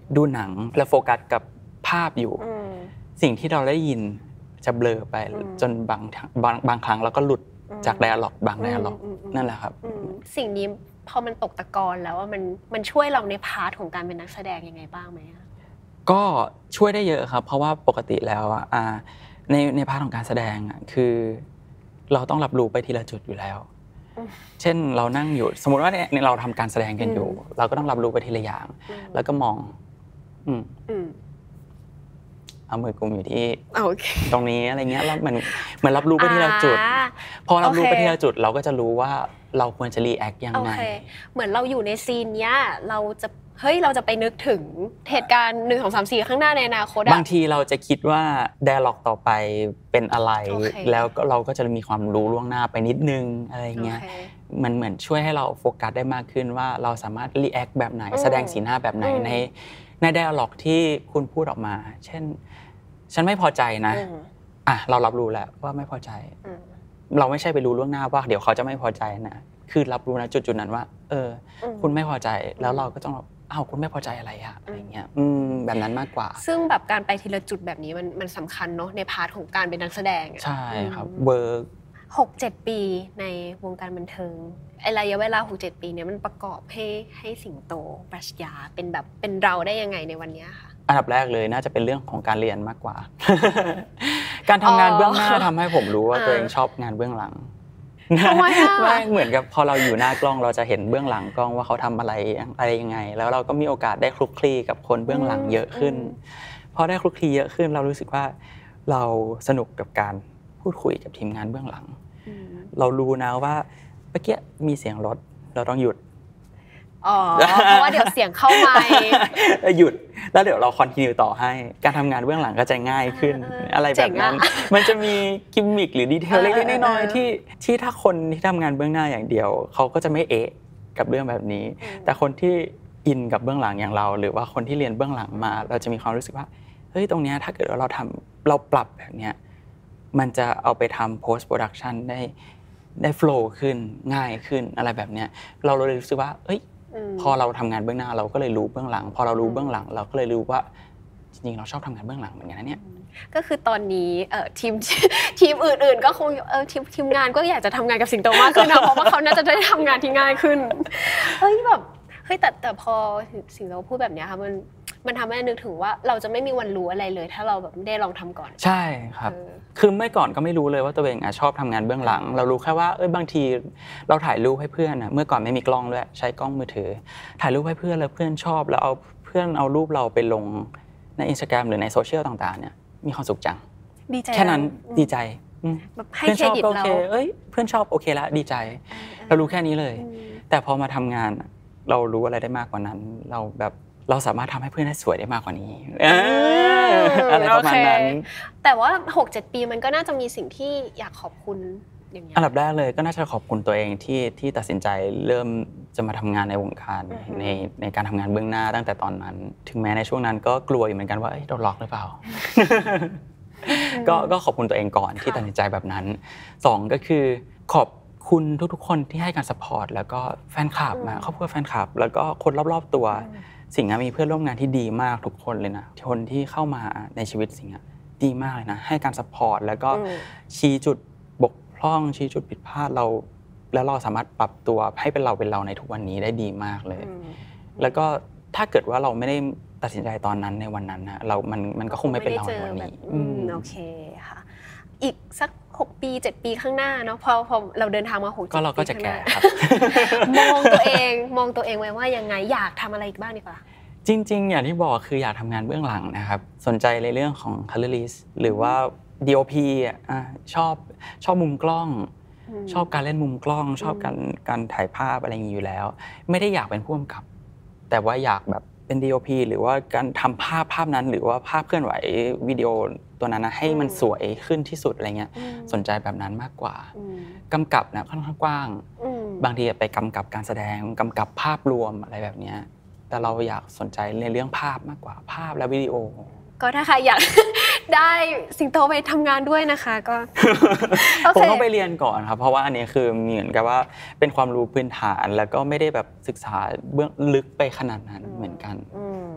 ดูหนังแล้วโฟกัสกับภาพอยู่สิ่งที่เราได้ยินจะเบลอไปจนบางบางบางครั้งเราก็หลุดจากไดอะล็อกบางไดอะล็อกนั่นแหละครับสิ่งนี้พอมันตกตะกอนแล้วว่ามันมันช่วยเราในพาร์ทของการเป็นนักแสดงยังไงบ้างไหมก็ช่วยได้เยอะครับเพราะว่าปกติแล้วอ่าในในพาร์ทของการแสดงอ่ะคือเราต้องรับรู้ไปทีละจุดอยู่แล้วเช่นเรานั่งอยู่สมมติว่าเนี่ยเราทำการแสดงกันอยู่เราก็ต้องรับรู้ไปทีละอย่างแล้วก็มองอืมเอามือกุมอยู่ที่ตรงนี้อะไรเงี้ยแล้วมันเหมือนรับรู้ไปทีละจุดพอรับรู้ไปทีละจุดเราก็จะรู้ว่าเราควรจะรีแอคยังไงเหมือนเราอยู่ในซีนเนี้ยเราจะเฮ้ยเราจะไปนึกถึงเหตุการณ์หนึ่ง สอง สาม สี่ข้างหน้าในอนาคตบางทีเราจะคิดว่าไดอะล็อกต่อไปเป็นอะไรแล้วก็เราก็จะมีความรู้ล่วงหน้าไปนิดนึงอะไรเงี้ยมันเหมือนช่วยให้เราโฟกัสได้มากขึ้นว่าเราสามารถรีแอคแบบไหนแสดงสีหน้าแบบไหนในในไดอะล็อกที่คุณพูดออกมาเช่นฉันไม่พอใจนะอ่ะเรารับรู้แล้วว่าไม่พอใจเราไม่ใช่ไปรู้ล่วงหน้าว่าเดี๋ยวเขาจะไม่พอใจนะคือรับรู้นะจุดๆนั้นว่าเออคุณไม่พอใจแล้วเราก็ต้องอ้าวคุณไม่พอใจอะไรอะอะไรเงี้ยอืมแบบนั้นมากกว่าซึ่งแบบการไปทีละจุดแบบนี้มันมันสำคัญเนาะในพาร์ทของการเป็นนักแสดงใช่ครับเวิร์กหกเจ็ด ปีในวงการบันเทิงไอ้ระยะเวลา หกเจ็ด ปีเนี่ยมันประกอบให้ให้สิงโตปรัชญาเป็นแบบเป็นเราได้ยังไงในวันนี้ค่ะอันดับแรกเลยน่าจะเป็นเรื่องของการเรียนมากกว่า การทำงานเบื้องหน้าทำให้ผมรู้ว่าตัวเองชอบงานเบื้องหลังไม่เหมือนกับพอเราอยู่หน้ากล้องเราจะเห็นเบื้องหลังกล้องว่าเขาทำอะไรอะไรยังไงแล้วเราก็มีโอกาสได้คลุกคลีกับคนเบื้องหลังเยอะขึ้นพอได้คลุกคลีเยอะขึ้นเรารู้สึกว่าเราสนุกกับการพูดคุยกับทีมงานเบื้องหลังเรารู้นะว่าเมื่อกี้มีเสียงรถเราต้องหยุดอ๋อเพราะว่าเดี๋ยวเสียงเข้าไมค์หยุดแล้วเดี๋ยวเราคอนทินิวต่อให้การทำงานเบื้องหลังก็จะง่ายขึ้นอะไรแบบนั้นมันจะมีกิมมิคหรือดีเทลเล็กๆน้อยๆที่ที่ถ้าคนที่ทำงานเบื้องหน้าอย่างเดียวเขาก็จะไม่เอะกับเรื่องแบบนี้แต่คนที่อินกับเบื้องหลังอย่างเราหรือว่าคนที่เรียนเบื้องหลังมาเราจะมีความรู้สึกว่าเฮ้ยตรงเนี้ยถ้าเกิดว่าเราทำเราปรับแบบเนี้ยมันจะเอาไปทำ post production ได้ได้โฟลว์ขึ้นง่ายขึ้นอะไรแบบเนี้ยเราเลยรู้สึกว่าเอ้ยพอเราทำงานเบื้องหน้าเราก็เลยรู้เบื้องหลังพอเรารู้เบื้องหลังเราก็เลยรู้ว่าจริงๆเราชอบทำงานเบื้องหลังเหมือนกันนะเนี่ยก็คือตอนนี้เอ่อทีมทีมอื่นๆก็คงเออทีมทีมงานก็อยากจะทำงานกับสิงโตมากขึ้นนะเพราะว่าเขาน่าจะได้ทำงานที่ง่ายขึ้นเฮ้ยแบบเฮ้ยแต่แต่พอสิงโตพูดแบบนี้ค่ะมันมันทำให้นึกถึงว่าเราจะไม่มีวันรู้อะไรเลยถ้าเราแบบไม่ได้ลองทำก่อนใช่ครับคือเมื่อก่อนก็ไม่รู้เลยว่าตัวเองอ่ะชอบทำงานเบื้องหลังเรารู้แค่ว่าเอ้ยบางทีเราถ่ายรูปให้เพื่อนอ่ะเมื่อก่อนไม่มีกล้องด้วยใช้กล้องมือถือถ่ายรูปให้เพื่อนแล้วเพื่อนชอบแล้วเอาเพื่อนเอารูปเราไปลงใน Instagram หรือในโซเชียลต่างๆเนี่ยมีความสุขจังดีใจแค่นั้นดีใจเพื่อนชอบโอเคเอ้ยเพื่อนชอบโอเคแล้วดีใจเรารู้แค่นี้เลยแต่พอมาทำงานเรารู้อะไรได้มากกว่านั้นเราแบบเราสามารถทำให้เพื่อนได้สวยได้มากกว่านี้อะไรประมาณนั้นแต่ว่า หกเจ็ด ปีมันก็น่าจะมีสิ่งที่อยากขอบคุณอย่างเงี้ยอันดับแรกเลยก็น่าจะขอบคุณตัวเองที่ที่ตัดสินใจเริ่มจะมาทำงานในวงการในในการทำงานเบื้องหน้าตั้งแต่ตอนนั้นถึงแม้ในช่วงนั้นก็กลัวอยู่เหมือนกันว่าโดนหลอกหรือเปล่าก็ก็ขอบคุณตัวเองก่อนที่ตัดสินใจแบบนั้นสองก็คือขอบคุณทุกๆคนที่ให้การซัพพอร์ตแล้วก็แฟนคลับมาครอบครัวแฟนคลับแล้วก็คนรอบๆตัวสิงห์มีเพื่อนร่วมงานที่ดีมากทุกคนเลยนะคนที่เข้ามาในชีวิตสิงห์ดีมากเลยนะให้การซัพพอร์ตแล้วก็ชี้จุดบกพร่องชี้จุดผิดพลาดเราแล้วเราสามารถปรับตัวให้เป็นเราเป็นเราในทุกวันนี้ได้ดีมากเลยแล้วก็ถ้าเกิดว่าเราไม่ได้ตัดสินใจตอนนั้นในวันนั้นนะเรามันมันก็คงไม่เป็นเราในวันนี้โอเคค่ะอีกสักหกปีเจ็ดปีข้างหน้าเนาะพอพอเราเดินทางมาหก เจ็ดปีก็เราก็จะแก่ครับมองตัวเองมองตัวเองไว้ว่ายังไงอยากทำอะไรอีกบ้างดีกว่าจริงๆอย่างที่บอกคืออยากทำงานเบื้องหลังนะครับสนใจในเรื่องของ colorist หรือว่า ดี โอ พี อ่ะชอบชอบมุมกล้องชอบการเล่นมุมกล้องชอบการการถ่ายภาพอะไรอย่างนี้อยู่แล้วไม่ได้อยากเป็นผู้กำกับแต่ว่าอยากแบบเป็น ดี โอ พี หรือว่าการทำภาพภาพนั้นหรือว่าภาพเคลื่อนไหววิดีโอตัวนั้นนะให้มันสวยขึ้นที่สุดอะไรเงี้ยสนใจแบบนั้นมากกว่ากำกับนะค่อนข้างกว้างบางทีไปกำกับการแสดงกำกับภาพรวมอะไรแบบนี้แต่เราอยากสนใจในเรื่องภาพมากกว่าภาพและวิดีโอก็ถ้าใครอยากได้สิงโตไปทำงานด้วยนะคะก็ผมต้องไปเรียนก่อนครับเพราะว่าอันนี้คือเหมือนกับว่าเป็นความรู้พื้นฐานแล้วก็ไม่ได้แบบศึกษาเบื้องลึกไปขนาดนั้นเหมือนกัน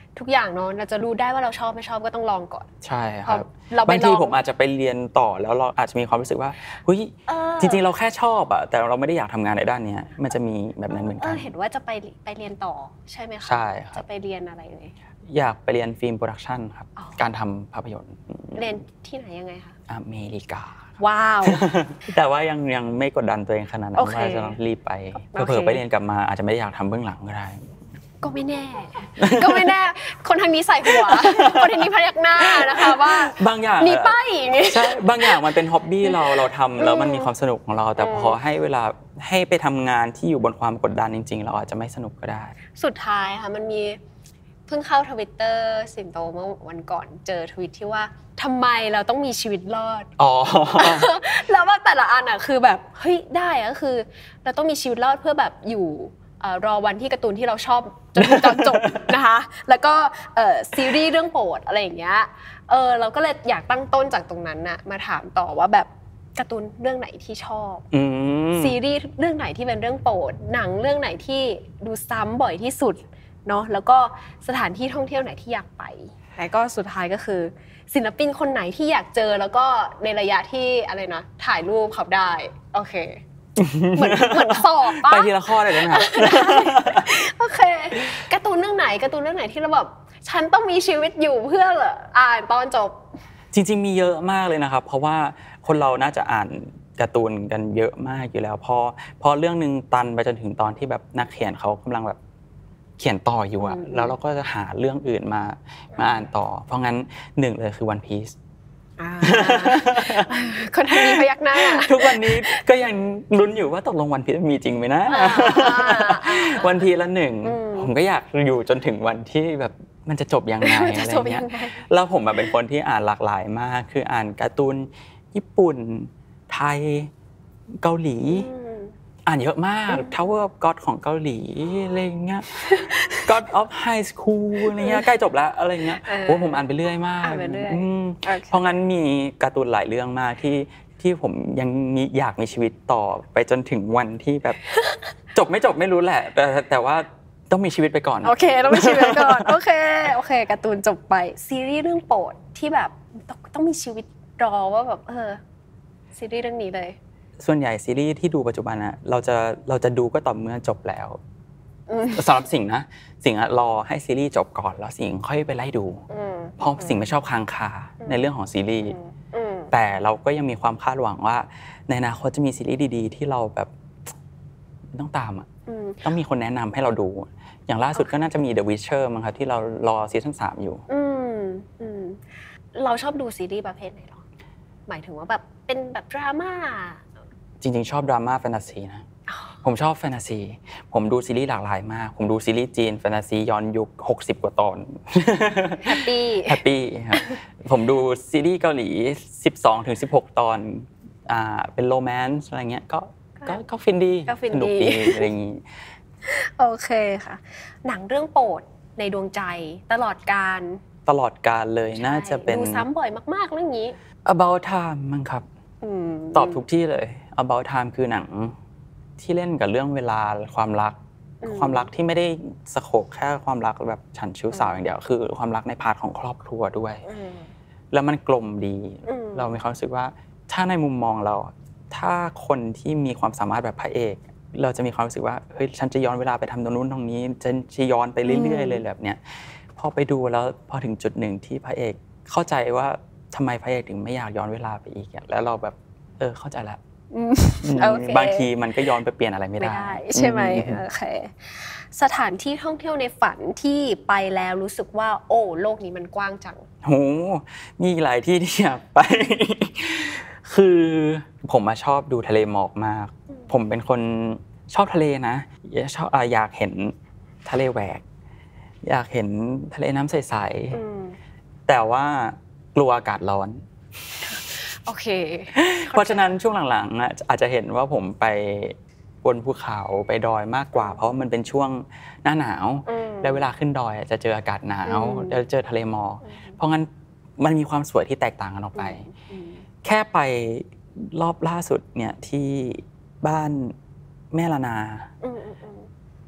ทุกอย่างเนาะเราจะรู้ได้ว่าเราชอบไม่ชอบก็ต้องลองก่อนใช่ครับเราบางทีผมอาจจะไปเรียนต่อแล้วเราอาจจะมีความรู้สึกว่าเฮ้ยจริงๆเราแค่ชอบอะแต่เราไม่ได้อยากทำงานในด้านนี้มันจะมีแบบนั้นเหมือนกันเห็นว่าจะไปไปเรียนต่อใช่ไหมคะใช่ครับจะไปเรียนอะไรเลยอยากไปเรียนฟิล์มโปรดักชันครับการทำภาพยนตร์เรียนที่ไหนยังไงคะอเมริกาว้าวแต่ว่ายังยังไม่กดดันตัวเองขนาดนั้นว่าจะต้องรีบไปเผื่อไปเรียนกลับมาอาจจะไม่ได้อยากทำเบื้องหลังก็ได้ก็ไม่แน่ก็ไม่แน่คนทางนี้ใส่หัวคนทางนี้พยักหน้านะคะว่าบางอย่างมีป้ายอย่างงี้ใช่บางอย่างมันเป็นฮ็อบบี้เราเราทำแล้วมันมีความสนุกของเราแต่พอให้เวลาให้ไปทำงานที่อยู่บนความกดดันจริงๆเราอาจจะไม่สนุกก็ได้สุดท้ายค่ะมันมีเพิ่งเข้า Twitter สิงโตเมื่อวันก่อนเจอทวีตที่ว่าทำไมเราต้องมีชีวิตรอดอ๋อแล้วว่าแต่ละอันอ่ะคือแบบเฮ้ยได้ก็คือเราต้องมีชีวิตรอดเพื่อแบบอยู่รอวันที่การ์ตูนที่เราชอบจนจนจบนะคะแล้วก็ซีรีส์เรื่องโปรดอะไรอย่างเงี้ยเออเราก็เลยอยากตั้งต้นจากตรงนั้นน่ะมาถามต่อว่าแบบการ์ตูนเรื่องไหนที่ชอบซีรีส์เรื่องไหนที่เป็นเรื่องโปรดหนังเรื่องไหนที่ดูซ้ำบ่อยที่สุดเนาะแล้วก็สถานที่ท่องเที่ยวไหนที่อยากไปแล้วก็สุดท้ายก็คือศิลปินคนไหนที่อยากเจอแล้วก็ในระยะที่อะไรนะถ่ายรูปเขาได้โอเคเหมือนเหมือนสอบป่ะไปทีละข้อเลยได้ไหมครับโอเคการ์ตูนเรื่องไหนการ์ตูนเรื่องไหนที่เราแบบฉันต้องมีชีวิตอยู่เพื่ออ่านตอนจบจริงๆมีเยอะมากเลยนะครับเพราะว่าคนเราน่าจะอ่านการ์ตูนกันเยอะมากอยู่แล้วพอพอเรื่องนึงตันไปจนถึงตอนที่แบบนักเขียนเขากำลังแบบเขียนต่ออยู่อะแล้วเราก็จะหาเรื่องอื่นมามาอ่านต่อเพราะงั้นหนึ่งเลยคือ One Piece คนทางนี้พยักหน้าทุกวันนี้ก็ยังลุ้นอยู่ว่าตกลงวันพีซมีจริงไหมนะวันพีซละหนึ่งผมก็อยากอยู่จนถึงวันที่แบบมันจะจบยังไงอะไรเงี้ยแล้วผมแบบเป็นคนที่อ่านหลากหลายมากคืออ่านการ์ตูนญี่ปุ่นไทยเกาหลีอ่านเยอะมาก Tower of God ของเกาหลีอะไรเงี้ย God of High School อะไรเงี้ยใกล้จบแล้วอะไรเงี้ยโอ้ผมอ่านไปเรื่อยมากเพราะงั้นมีการ์ตูนหลายเรื่องมากที่ที่ผมยังมีอยากมีชีวิตต่อไปจนถึงวันที่แบบจบไม่จบไม่รู้แหละแต่แต่ว่าต้องมีชีวิตไปก่อนโอเคต้องมีชีวิตก่อนโอเคโอเคการ์ตูนจบไปซีรีส์เรื่องโปรดที่แบบต้องมีชีวิตรอว่าแบบเออซีรีส์เรื่องนี้เลยส่วนใหญ่ซีรีส์ที่ดูปัจจุบันน่ะเราจะเราจะดูก็ต่อเมื่อจบแล้วสำหรับสิ่งนะสิ่งอ่ะรอให้ซีรีส์จบก่อนแล้วสิ่งค่อยไปไล่ดูเพราะสิ่งไม่ชอบค้างคาในเรื่องของซีรีส์แต่เราก็ยังมีความคาดหวังว่าในอนาคตจะมีซีรีส์ดีๆที่เราแบบต้องตามอ่ะต้องมีคนแนะนำให้เราดูอย่างล่าสุดก็น่าจะมี The Witcher มั้งครับที่เรารอซีซั่นสามอยู่เราชอบดูซีรีส์ประเภทไหนหรอหมายถึงว่าแบบเป็นแบบดราม่าจริงๆชอบดราม่าแฟนตาซีนะผมชอบแฟนตาซีผมดูซีรีส์หลากหลายมากผมดูซีรีส์จีนแฟนตาซีย้อนยุคหกสิบกว่าตอนแฮปปี้แฮปปี้ครับผมดูซีรีส์เกาหลี สิบสองถึงสิบหก ตอนอ่าเป็นโรแมนซ์อะไรเงี้ยก็ก็ก็ฟินดีสนุกดีอะไรอย่างงี้โอเคค่ะหนังเรื่องโปรดในดวงใจตลอดกาลตลอดกาลเลยน่าจะเป็นดูซ้ำบ่อยมากๆเรื่องนี้ About Time มั้งครับตอบทุกที่เลย About Time คือหนังที่เล่นกับเรื่องเวลาความรักความรักที่ไม่ได้สโคปแค่ความรักแบบฉันชู้สาวอย่างเดียวคือความรักในพาร์ทของครอบครัวด้วยแล้วมันกลมดีเรามีความรู้สึกว่าถ้าในมุมมองเราถ้าคนที่มีความสามารถแบบพระเอกเราจะมีความรู้สึกว่าเฮ้ยฉันจะย้อนเวลาไปทำตรงนู้นตรงนี้จะจะย้อนไปเรื่อยๆเลยแบบเนี้ยพอไปดูแล้วพอถึงจุดหนึ่งที่พระเอกเข้าใจว่าทำไมพระเอกถึงไม่อยากย้อนเวลาไปอีกแล้วเราแบบเออเข้าใจแล้วบางทีมันก็ย้อนไปเปลี่ยนอะไรไม่ได้ใช่ไหมโอเคสถานที่ท่องเที่ยวในฝันที่ไปแล้วรู้สึกว่าโอ้โลกนี้มันกว้างจังโหมีหลายที่ที่อยากไปคือผมมาชอบดูทะเลหมอกมากผมเป็นคนชอบทะเลนะชอบอยากเห็นทะเลแหวกอยากเห็นทะเลน้ำใสๆแต่ว่ากลัวอากาศร้อนโอเคเพราะฉะนั้นช่วงหลังๆอาจจะเห็นว่าผมไปบนภูเขาไปดอยมากกว่าเพราะมันเป็นช่วงหน้าหนาวแล้วเวลาขึ้นดอยจะเจออากาศหนาวแล้วเจอทะเลหมอกเพราะงั้นมันมีความสวยที่แตกต่างกันออกไปแค่ไปรอบล่าสุดเนี่ยที่บ้านแม่ละนา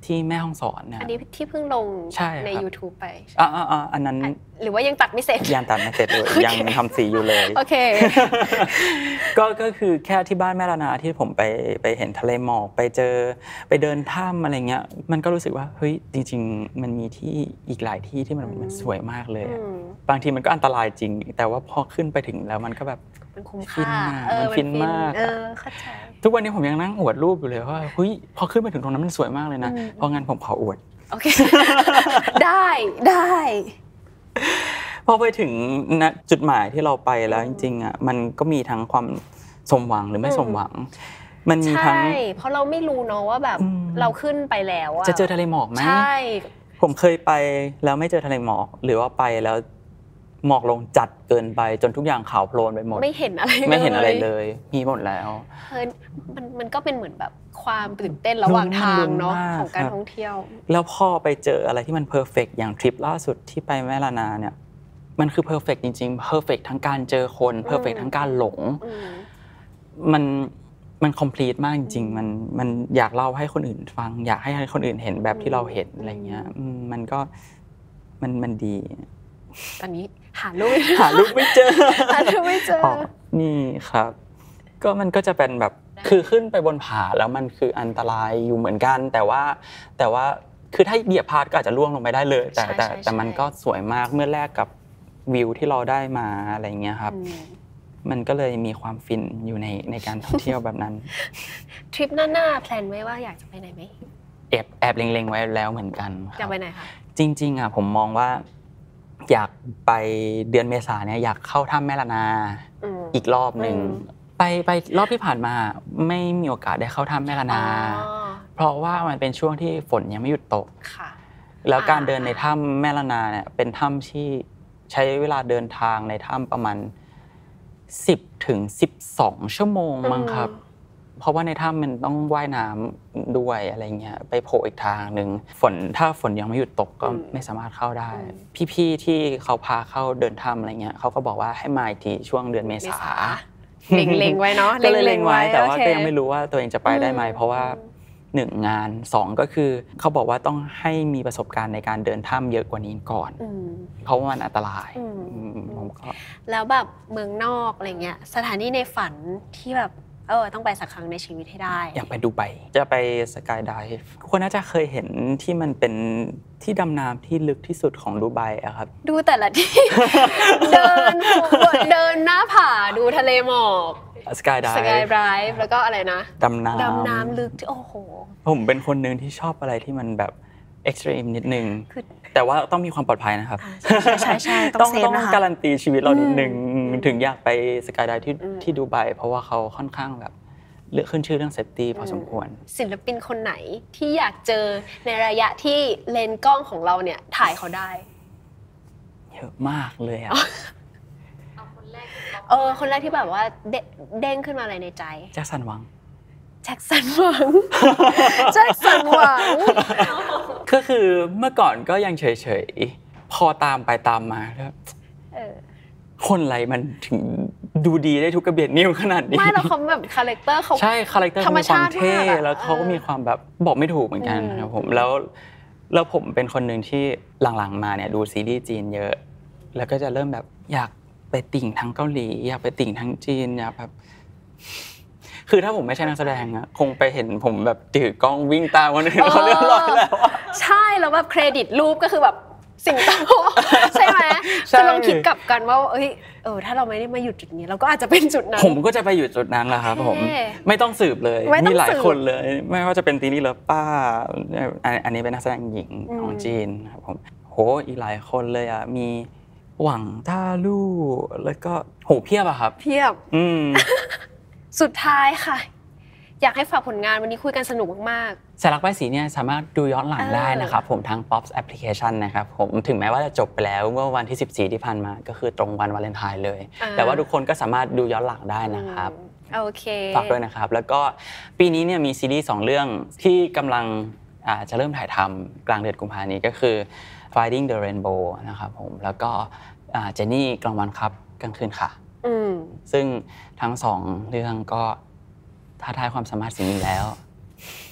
ที่แม่ฮ่องสอนเนี่ยอันนี้ที่เพิ่งลงใน YouTube ไปอ่าๆอันนั้นหรือว่ายังตัดไม่เสร็จยังตัดไม่เสร็จเลยยังทำสีอยู่เลยโอเคก็ก็คือแค่ที่บ้านแม่ละนาที่ผมไปไปเห็นทะเลหมอกไปเจอไปเดินถ้ำอะไรเงี้ยมันก็รู้สึกว่าเฮ้ยจริงๆมันมีที่อีกหลายที่ที่มันมันสวยมากเลยบางทีมันก็อันตรายจริงแต่ว่าพอขึ้นไปถึงแล้วมันก็แบบมันคุ้มค่ามันฟินมากเออเข้าใจทุกวันนี้ผมยังนั่งอวดรูปอยู่เลยว่าเฮ้ยพอขึ้นไปถึงตรงนั้นมันสวยมากเลยนะเพราะงั้นผมขออวดโอเคได้ได้พอไปถึงณจุดหมายที่เราไปแล้วจริงๆอ่ะมันก็มีทั้งความสมหวังหรือไม่สมหวังมันมีทั้งใช่เพราะเราไม่รู้เนาะว่าแบบเราขึ้นไปแล้วอ่ะจะเจอทะเลหมอกมั้ยใช่ผมเคยไปแล้วไม่เจอทะเลหมอกหรือว่าไปแล้วหมอกลงจัดเกินไปจนทุกอย่างขาวโพลนไปหมดไม่เห็นอะไรไม่เห็นอะไรเลยมีหมดแล้วเฮ้ยมันมันก็เป็นเหมือนแบบความตื่นเต้นระหว่างทางเนาะของการท่องเที่ยวแล้วพอไปเจออะไรที่มันเพอร์เฟคอย่างทริปล่าสุดที่ไปแม่ละนาเนี่ยมันคือเพอร์เฟคจริงๆเพอร์เฟคทั้งการเจอคนเพอร์เฟคทั้งการหลงมันมันคอมพลีทมากจริงๆมันมันอยากเล่าให้คนอื่นฟังอยากให้คนอื่นเห็นแบบที่เราเห็นอะไรเงี้ยมันก็มันมันดีตอนนี้หารูปหารูปไม่เจอหารูปไม่เจอนี่ครับก็มันก็จะเป็นแบบคือขึ้นไปบนผาแล้วมันคืออันตรายอยู่เหมือนกันแต่ว่าแต่ว่าคือถ้าเหยียบพลาดก็อาจจะล่วงลงไปได้เลยแต่แต่แต่มันก็สวยมากเมื่อแลกกับวิวที่เราได้มาอะไรเงี้ยครับมันก็เลยมีความฟินอยู่ในในการท่องเที่ยวแบบนั้นทริปหน้าๆแพลนไว้ว่าอยากจะไปไหนมั้ยแอบแอบเล็งๆไว้แล้วเหมือนกันอยากไปไหนคะจริงๆอ่ะผมมองว่าอยากไปเดือนเมษาเนี่ยอยากเข้าถ้ำแม่ละนาอีกรอบนึงไปไปรอบที่ผ่านมาไม่มีโอกาสได้เข้าถ้ำแม่ละนาเพราะว่ามันเป็นช่วงที่ฝนยังไม่หยุดตกแล้วการเดินในถ้ำแม่ละนาเนี่ยเป็นถ้ำที่ใช้เวลาเดินทางในถ้ำประมาณสิบถึงสิบสองชั่วโมงมั้งครับเพราะว่าในถ้ำมันต้องว่ายน้ำด้วยอะไรเงี้ยไปโผล่อีกทางนึงฝนถ้าฝนยังไม่หยุดตกก็ไม่สามารถเข้าได้พี่ๆที่เขาพาเข้าเดินถ้ำอะไรเงี้ยเขาก็บอกว่าให้มาอีกทีช่วงเดือนเมษาเล็งๆไว้เนาะเล็งๆไว้แต่ว่าก็ยังไม่รู้ว่าตัวเองจะไปได้ไหมเพราะว่าหนึ่งงานสองก็คือเขาบอกว่าต้องให้มีประสบการณ์ในการเดินถ้ำเยอะกว่านี้ก่อนเพราะว่ามันอันตรายผมก็แล้วแบบเมืองนอกอะไรเงี้ยสถานที่ในฝันที่แบบเออต้องไปสักครั้งในชีวิตให้ได้อยากไปดูไบจะไปสกายไดฟ์คนน่าจะเคยเห็นที่มันเป็นที่ดำน้ำที่ลึกที่สุดของดูไบอะครับดูแต่ละที่เดินเดินหน้าผาดูทะเลหมอกสกายไดฟ์สกายไดฟ์แล้วก็อะไรนะดำน้ำดำน้ำลึกที่โอ้โหผมเป็นคนนึงที่ชอบอะไรที่มันแบบเอ็กซ์ตรีมนิดนึงแต่ว่าต้องมีความปลอดภัยนะครับใช่ๆต้องต้องการันตีชีวิตเรานิดนึงถึงอยากไปสกายไดฟ์ที่ที่ดูไบเพราะว่าเขาค่อนข้างแบบเลือกขึ้นชื่อเรื่องเซฟตี้พอสมควรศิลปินคนไหนที่อยากเจอในระยะที่เลนส์กล้องของเราเนี่ยถ่ายเขาได้เยอะมากเลยอ่ะเอาคนแรกเออคนแรกที่แบบว่าเด้งขึ้นมาอะไรในใจแจ็คสันหวังแจ็คสันหวังแจ็คสันหวังก็คือเมื่อก่อนก็ยังเฉยๆพอตามไปตามมาแล้วเออคนอะไรมันถึงดูดีได้ทุกกระเบียดนิ้วขนาดนี้ไม่แล้วเขาแบบคาแรคเตอร์เขาใช่คาแรคเตอร์มีความเท่แล้วเขาก็มีความแบบบอกไม่ถูกเหมือนกันครับผมแล้วแล้วผมเป็นคนนึงที่หลังๆมาเนี่ยดูซีรีส์จีนเยอะแล้วก็จะเริ่มแบบอยากไปติ่งทั้งเกาหลีอยากไปติ่งทั้งจีนอยากแบบคือถ้าผมไม่ใช่นักแสดงอะคงไปเห็นผมแบบถือกล้องวิ่งตามคนอื่นเขาเรียบร้อยแล้วใช่แล้วแบบเครดิตรูปก็คือแบบสิ่งโตใช่ไหมคือลองคิดกลับกันว่าเอ้ยเออถ้าเราไม่ได้มาอยู่จุดนี้เราก็อาจจะเป็นจุดนั้นผมก็จะไปอยู่จุดนั้นแหละครับผมไม่ต้องสืบเลยมีหลายคนเลยไม่ว่าจะเป็นตีนี่เลิฟป้าอันนี้เป็นนักแสดงหญิงของจีนครับผมโหอีกหลายคนเลยอ่ะมีหวังต้าลู่แล้วก็โหเพียบอะครับเพียบอืมสุดท้ายค่ะอยากให้ฝากผลงานวันนี้คุยกันสนุกมากๆสายรักป้ายสีเนี่ยสามารถดูย้อนหลังได้นะครับผมทาง Pops Application นะครับผมถึงแม้ว่าจะจบไปแล้วเมื่อวันที่สิบสี่ที่ผ่านมาก็คือตรงวันวาเลนไทน์เลยแต่ว่าทุกคนก็สามารถดูย้อนหลังได้นะครับโอเคฝากด้วยนะครับแล้วก็ปีนี้เนี่ยมีซีรีส์สองเรื่องที่กำลังจะเริ่มถ่ายทำกลางเดือนกุมภาพันธ์นี้ก็คือ Finding the Rainbow นะครับผมแล้วก็เจนนี่กลางวันครับกลางคืนค่ะซึ่งทั้งสองเรื่องก็ท้าทายความสามารถสิ่งนี้แล้ว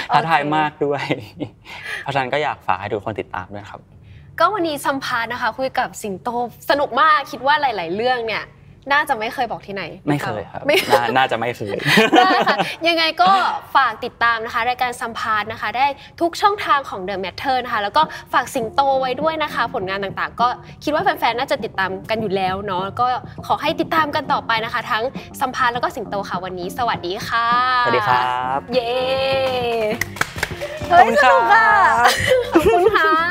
ท้าทายมากด้วยเพราะฉะนั้นก็อยากฝากให้ทุกคนติดตามด้วยครับก็วันนี้สัมภาษณ์นะคะคุยกับสิงโตสนุกมากคิดว่าหลายๆเรื่องเนี่ยน่าจะไม่เคยบอกที่ไหนไม่เคยครับน่าจะไม่เคยได้ค่ะยังไงก็ฝากติดตามนะคะรายการสัมภาษณ์นะคะได้ทุกช่องทางของ The Matter นะคะแล้วก็ฝากสิงโตไว้ด้วยนะคะผลงานต่างๆก็คิดว่าแฟนๆน่าจะติดตามกันอยู่แล้วเนาะก็ขอให้ติดตามกันต่อไปนะคะทั้งสัมภาษณ์แล้วก็สิงโตค่ะวันนี้สวัสดีค่ะสวัสดีครับเย้เฮ้ยสนุกอ่ะขอบคุณค่ะ